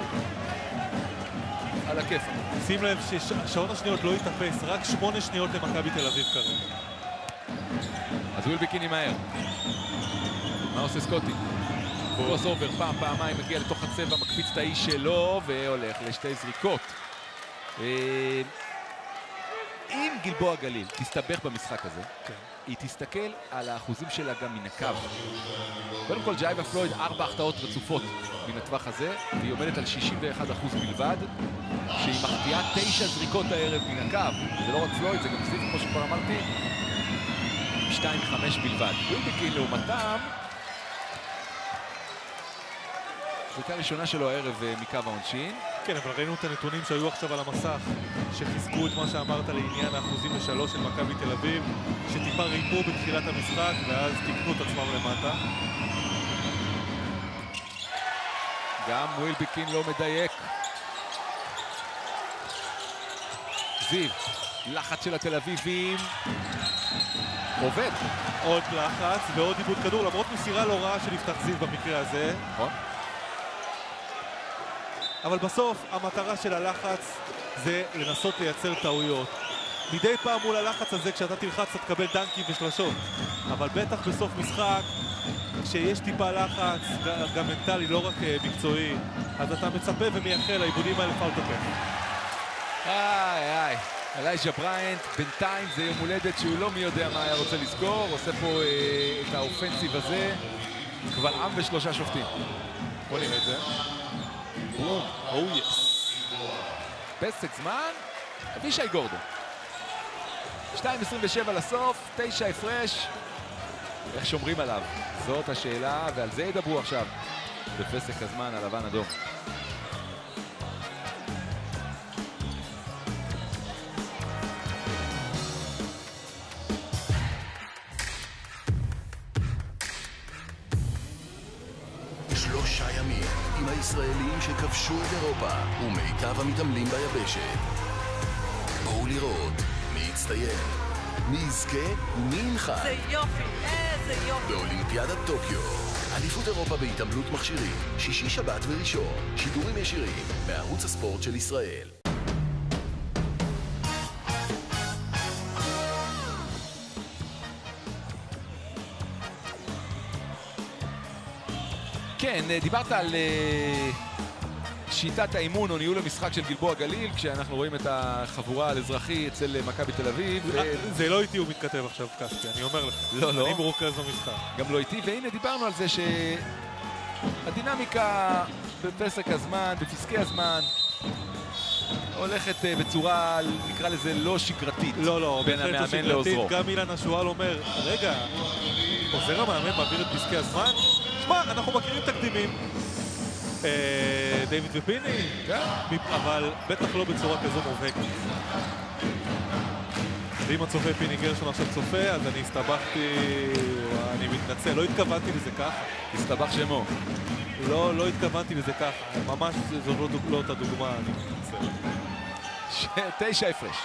על הכיף. שים לב ששעון השניות לא יתאפס, רק שמונה שניות למכבי תל אביב כרגע. אז ווילבקין מהר. מה עושה סקוטי? קרוס אובר, פעם, פעמיים, מגיע לתוך הצבע, מקפיץ את האיש שלו, והולך לשתי זריקות. אם גלבוע גליל תסתבך במשחק הזה, היא תסתכל על האחוזים שלה גם מן הקו. קודם כל, ג'ייבה פלויד, ארבע החטאות רצופות מן הטווח הזה, והיא עומדת על שישים ואחד אחוז בלבד, שהיא מחטיאה תשע זריקות הערב מן הקו. זה לא רק פלויד, זה גם זיו, כמו שכבר אמרתי, שתיים חמש בלבד. ווילבקין לעומתם, זריקה ראשונה שלו הערב מקו העונשין. כן, אבל ראינו את הנתונים שהיו עכשיו על המסך, שחיזקו את מה שאמרת לעניין האחוזים ושלוש של מכבי תל אביב, שטיפה רימו בתחילת המשחק, ואז תקנו את עצמם למטה. גם ווילבקין לא מדייק. זיו, לחץ של התל אביבים. עובד. עוד לחץ ועוד עיבוד כדור, למרות מסירה לא רעה של יפתח זיו במקרה הזה. נכון. אבל בסוף המטרה של הלחץ זה לנסות לייצר טעויות. מדי פעם מול הלחץ הזה כשאתה תלחץ אתה תקבל דנקים ושלשות. אבל בטח בסוף משחק כשיש טיפה לחץ, גם מנטלי, לא רק מקצועי, אז אתה מצפה ומייחל לעיבודים האלה פאול תפך. איי איי, אלייג'ה בריינט, בינתיים זה יום הולדת שהוא לא מי יודע מה היה רוצה לזכור, עושה פה אה, את האופנסיב הזה, קבל עם ושלושה שופטים. בוא נראה את זה. בום, או יס. פסק זמן, אבישי גורדון. שתיים עשרים ושבע לסוף, תשע הפרש. איך שומרים עליו? זאת השאלה, ועל זה ידברו עכשיו. בפסק הזמן הלבן אדום. שלושה ימים עם הישראלים שכבשו את אירופה ומיטב המתעמלים ביבשת. בואו לראות מי יצטיין, מי יזכה ומי ינחת. זה יופי, איזה יופי. באולימפיאדת טוקיו, אליפות אירופה בהתעמלות מכשירים, שישי, שבת וראשון, שידורים ישירים בערוץ הספורט של ישראל. כן, דיברת על שיטת האימון או ניהול המשחק של גלבוע גליל, כשאנחנו רואים את החבורה על אזרחי אצל מכבי תל אביב. זה לא איתי הוא מתכתב עכשיו, קספי, אני אומר לך. לא, לא. אני מרוכז במשחק. גם לא איתי, והנה דיברנו על זה שהדינמיקה בפסק הזמן, בפסקי הזמן, הולכת בצורה, נקרא לזה, לא שגרתית. לא, לא, בין המאמן לעוזרו. גם אילן השואל אומר, רגע, עוזר המאמן מעביר את פסקי הזמן? שמע, אנחנו מכירים תקדימים. דיוויד ופיני, אבל בטח לא בצורה כזו מובהקת. ואם הצופה פיני גרשון עכשיו צופה, אז אני הסתבכתי, אני מתנצל, לא התכוונתי לזה ככה. הסתבך שמו. לא, לא התכוונתי לזה ככה, ממש זו לא אותה דוגמה, אני מתנצל. תשע הפרש.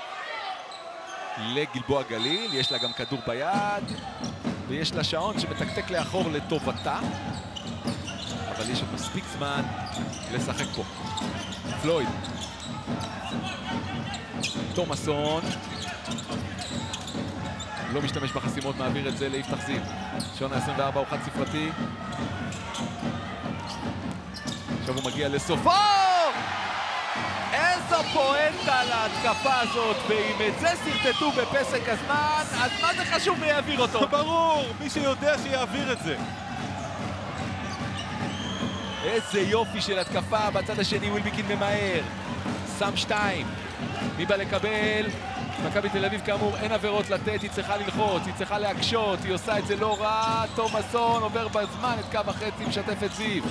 לגלבוע גליל, יש לה גם כדור ביד, ויש לה שעון שמתקתק לאחור לטובתה. אבל יש עוד מספיק זמן לשחק פה. פלויד. תומאסון. לא משתמש בחסימות, מעביר את זה ליפתח זיו. שעון ה-עשרים וארבע הוא חד ספרתי. עכשיו הוא מגיע לסופו! איזו פואנטה להתקפה הזאת, ואם את זה סרטטו בפסק הזמן, אז מה זה חשוב מי יעביר אותו? ברור, מי שיודע שיעביר את זה. איזה יופי של התקפה, בצד השני ווילבקין ממהר. שם שתיים. מי בא לקבל? מכבי תל אביב כאמור, אין עבירות לתת, היא צריכה ללחוץ, היא צריכה להקשות, היא עושה את זה לא רע. תומאסון עובר בזמן את קו החצי, משתף את זיו.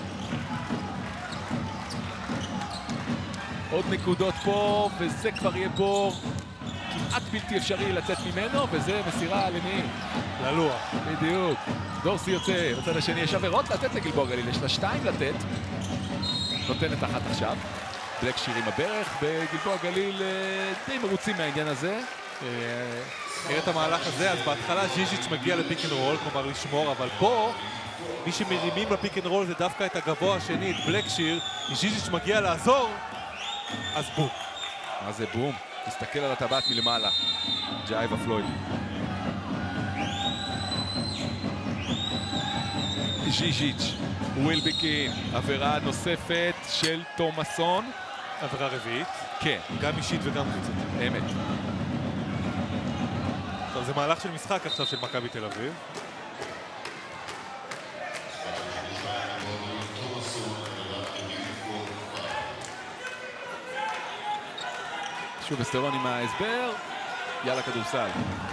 עוד נקודות פה, וזה כבר יהיה בור כמעט בלתי אפשרי לצאת ממנו, וזה מסירה למי? ללוח. בדיוק. דורסי יוצא, בצד השני יש עבירות לתת לגלבוע גליל, יש לה שתיים לתת. נותנת אחת עכשיו. בלק שיר עם הברך, בגלבוע גליל די מרוצים מהעניין הזה. נראה את המהלך הזה, אז בהתחלה ז'יז'יץ' מגיע לפיק אנד רול, כלומר לשמור, אבל פה מי שמרימים בפיק אנד רול זה דווקא את הגבוה השני, את בלק שיר. ז'יז'יץ' מגיע לעזור, אז בום. מה זה בום? תסתכל על הטבעת מלמעלה. ג'ייבה פלויד. ז'יז'יץ', ווילבקין, עבירה נוספת של תומאסון. עבירה רביעית. כן. גם אישית וגם קבוצתית. אמת. טוב, זה מהלך של משחק עכשיו של מכבי תל אביב. שוב אסטרון עם ההסבר. יאללה כדורסל.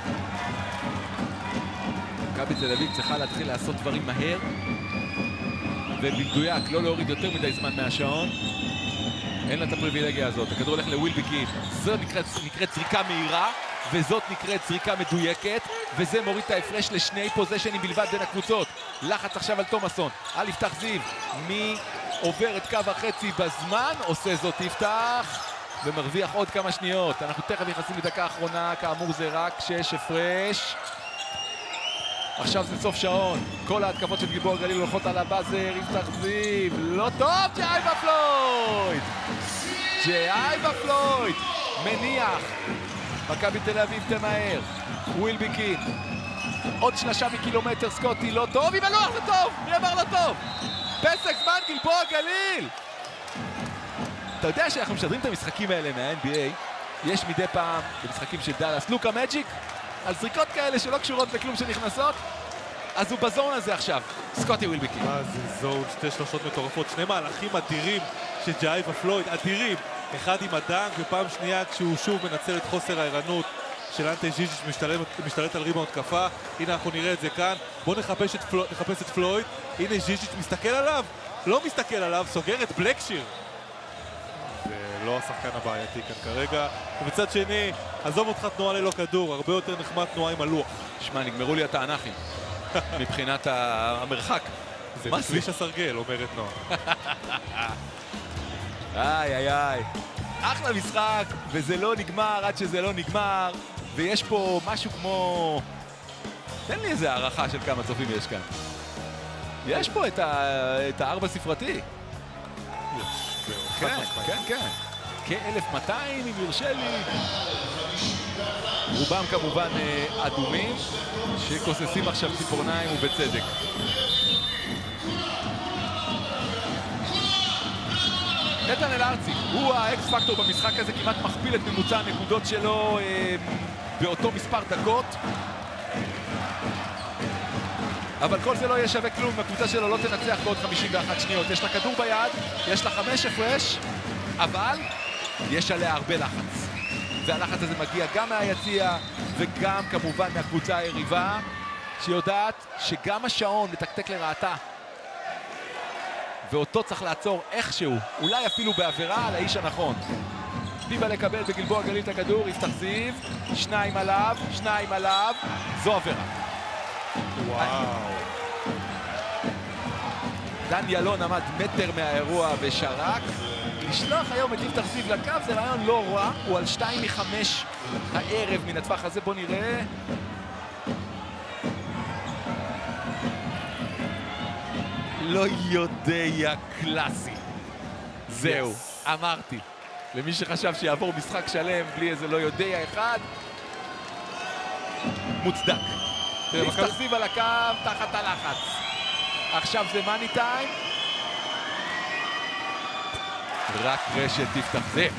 מכבי תל אביב צריכה להתחיל לעשות דברים מהר ובמדויק, לא להוריד יותר מדי זמן מהשעון. אין לה את הפריבילגיה הזאת. הכדור הולך לווילבקין. זו נקראת, נקראת זריקה מהירה, וזאת נקראת זריקה מדויקת, וזה מוריד את ההפרש לשני פוזיישנים בלבד בין הקבוצות. לחץ עכשיו על תומאסון. על יפתח זיו. מי עובר את קו החצי בזמן? עושה זאת יפתח. ומרוויח עוד כמה שניות. אנחנו תכף נכנסים לדקה האחרונה, כאמור זה רק שש הפרש. עכשיו זה סוף שעון. כל ההתקפות של גלבוע גליל הולכות על הבאזר, יפתח זיו. לא טוב, ג'ייבה פלויד! ג'ייבה פלויד! מניח. מכבי תל אביב תמהר. ווילבקין. עוד שלושה מקילומטר סקוטי, לא טוב. עם הלוח זה טוב! מי אמר לא טוב? פסק זמן גלבוע גליל! אתה יודע שאנחנו משדרים את המשחקים האלה מה-אן בי איי, יש מדי פעם במשחקים של דאלאס לוקה מג'יק, על זריקות כאלה שלא קשורות לכלום שנכנסות, אז הוא בזון הזה עכשיו, סקוטי ווילבקין. מה זה זון, שתי שלושות מטורפות, שני מהלכים אדירים של ג'ייבה פלויד, אדירים, אחד עם הדנק ופעם שנייה כשהוא שוב מנצל את חוסר הערנות של אנטה ז'יז'יץ' משתלט, משתלט על ריבאונד התקפה. הנה אנחנו נראה את זה כאן, בואו נחפש את, פלו, נחפש את פלויד, הנה ז'יז'יץ' מסתכל עליו, לא מסתכל עליו, סוגר את בלק שיר. לא השחקן הבעייתי כאן כרגע, ובצד שני, עזוב אותך תנועה ללא כדור, הרבה יותר נחמד תנועה עם הלוח. שמע, נגמרו לי התענכים מבחינת המרחק. זה בכביש הסרגל, אומרת נועה. איי איי איי, אחלה משחק, וזה לא נגמר עד שזה לא נגמר, ויש פה משהו כמו... תן לי איזה הערכה של כמה צופים יש כאן. יש פה את, ה... את הארבע ספרתי. כן, כן, כן. כ-אלף מאתיים, אם ירשה לי. רובם כמובן אדומים, שכוססים עכשיו ציפורניים ובצדק. נתן אל-ארצי, הוא האקס פקטור במשחק הזה, כמעט מכפיל את ממוצע הנקודות שלו אה, באותו מספר דקות. אבל כל זה לא יהיה שווה כלום, הקבוצה שלו לא תנצח בעוד חמישים ואחת שניות. יש לה כדור ביד, יש לה חמש הפרש, אבל יש עליה הרבה לחץ. והלחץ הזה מגיע גם מהיציע וגם כמובן מהקבוצה היריבה, שיודעת שגם השעון מתקתק לרעתה. ואותו צריך לעצור איכשהו, אולי אפילו בעבירה על האיש הנכון. ביבה לקבל בגלבוע גליל את הכדור, יפתח זיו, שניים עליו, שניים עליו, זו עבירה. וואו. דן ילון עמד מטר מהאירוע ושרק. לשלוח היום את יפתח זיו לקו זה רעיון לא רע, הוא על שתיים מחמש הערב מן הטווח הזה, בוא נראה. לא יודע קלאסי. זהו, אמרתי. למי שחשב שיעבור משחק שלם בלי איזה לא יודע אחד, מוצדק. יפתח זיו על הקו, תחת הלחץ. עכשיו זה מאני טיים. רק רשת תפתח זיו.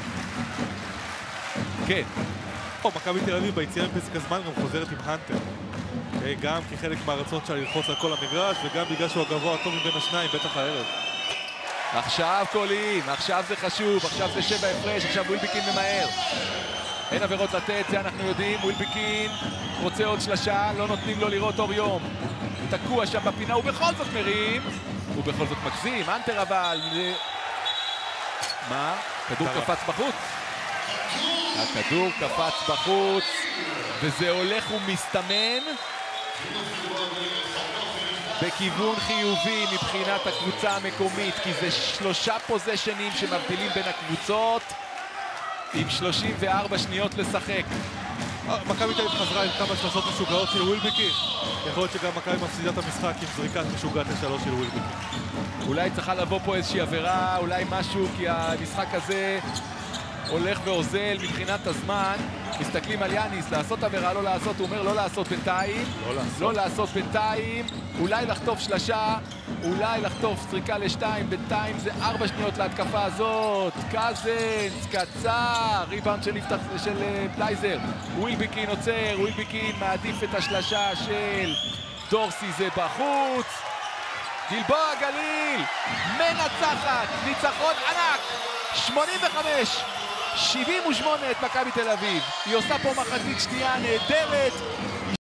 כן. או, מכבי תל אביב ביציאה מפסק הזמן גם חוזרת עם הנטר. גם כחלק מהרצון שלה ללחוץ על כל המגרש, וגם בגלל שהוא הגבוה הטוב מבין השניים, בטח הערב. עכשיו קולים, עכשיו זה חשוב, עכשיו זה שבע הפרש, עכשיו ווילבקין ממהר. אין עבירות לתת, זה אנחנו יודעים, ווילבקין רוצה עוד שלושה, לא נותנים לו לראות אור יום. תקוע שם בפינה, הוא בכל זאת מרים, הוא בכל זאת מגזים, אנטר אבל... מה? כדור קפץ בחוץ. הכדור קפץ בחוץ, וזה הולך ומסתמן. בכיוון חיובי מבחינת הקבוצה המקומית, כי זה שלושה פוזיישנים שמבדילים בין הקבוצות עם שלושים וארבע שניות לשחק. מכבי תל אביב חזרה עם כמה שלושות משוגעות של ווילבקין. יכול להיות שגם מכבי מפסידה את המשחק עם זריקת משוגעת לשלוש של ווילבקין. אולי צריכה לבוא פה איזושהי עבירה, אולי משהו, כי המשחק הזה הולך ועוזל מבחינת הזמן. מסתכלים על יאניס, לעשות עבירה, לא לעשות, הוא אומר לא לעשות בינתיים. לא לעשות. לא לעשות בינתיים. אולי לחטוף שלשה, אולי לחטוף סריקה לשתיים, בינתיים זה ארבע שניות להתקפה הזאת. קזנס, קצר, ריבאונד של יפתח של פלייזר. ווילבקין עוצר, ווילבקין מעדיף את השלשה של דורסי, זה בחוץ. גלבוע גליל מנצחת, ניצחון ענק, שמונים וחמש שבעים ושמונה את מכבי תל אביב. היא עושה פה מחצית שנייה נהדרת,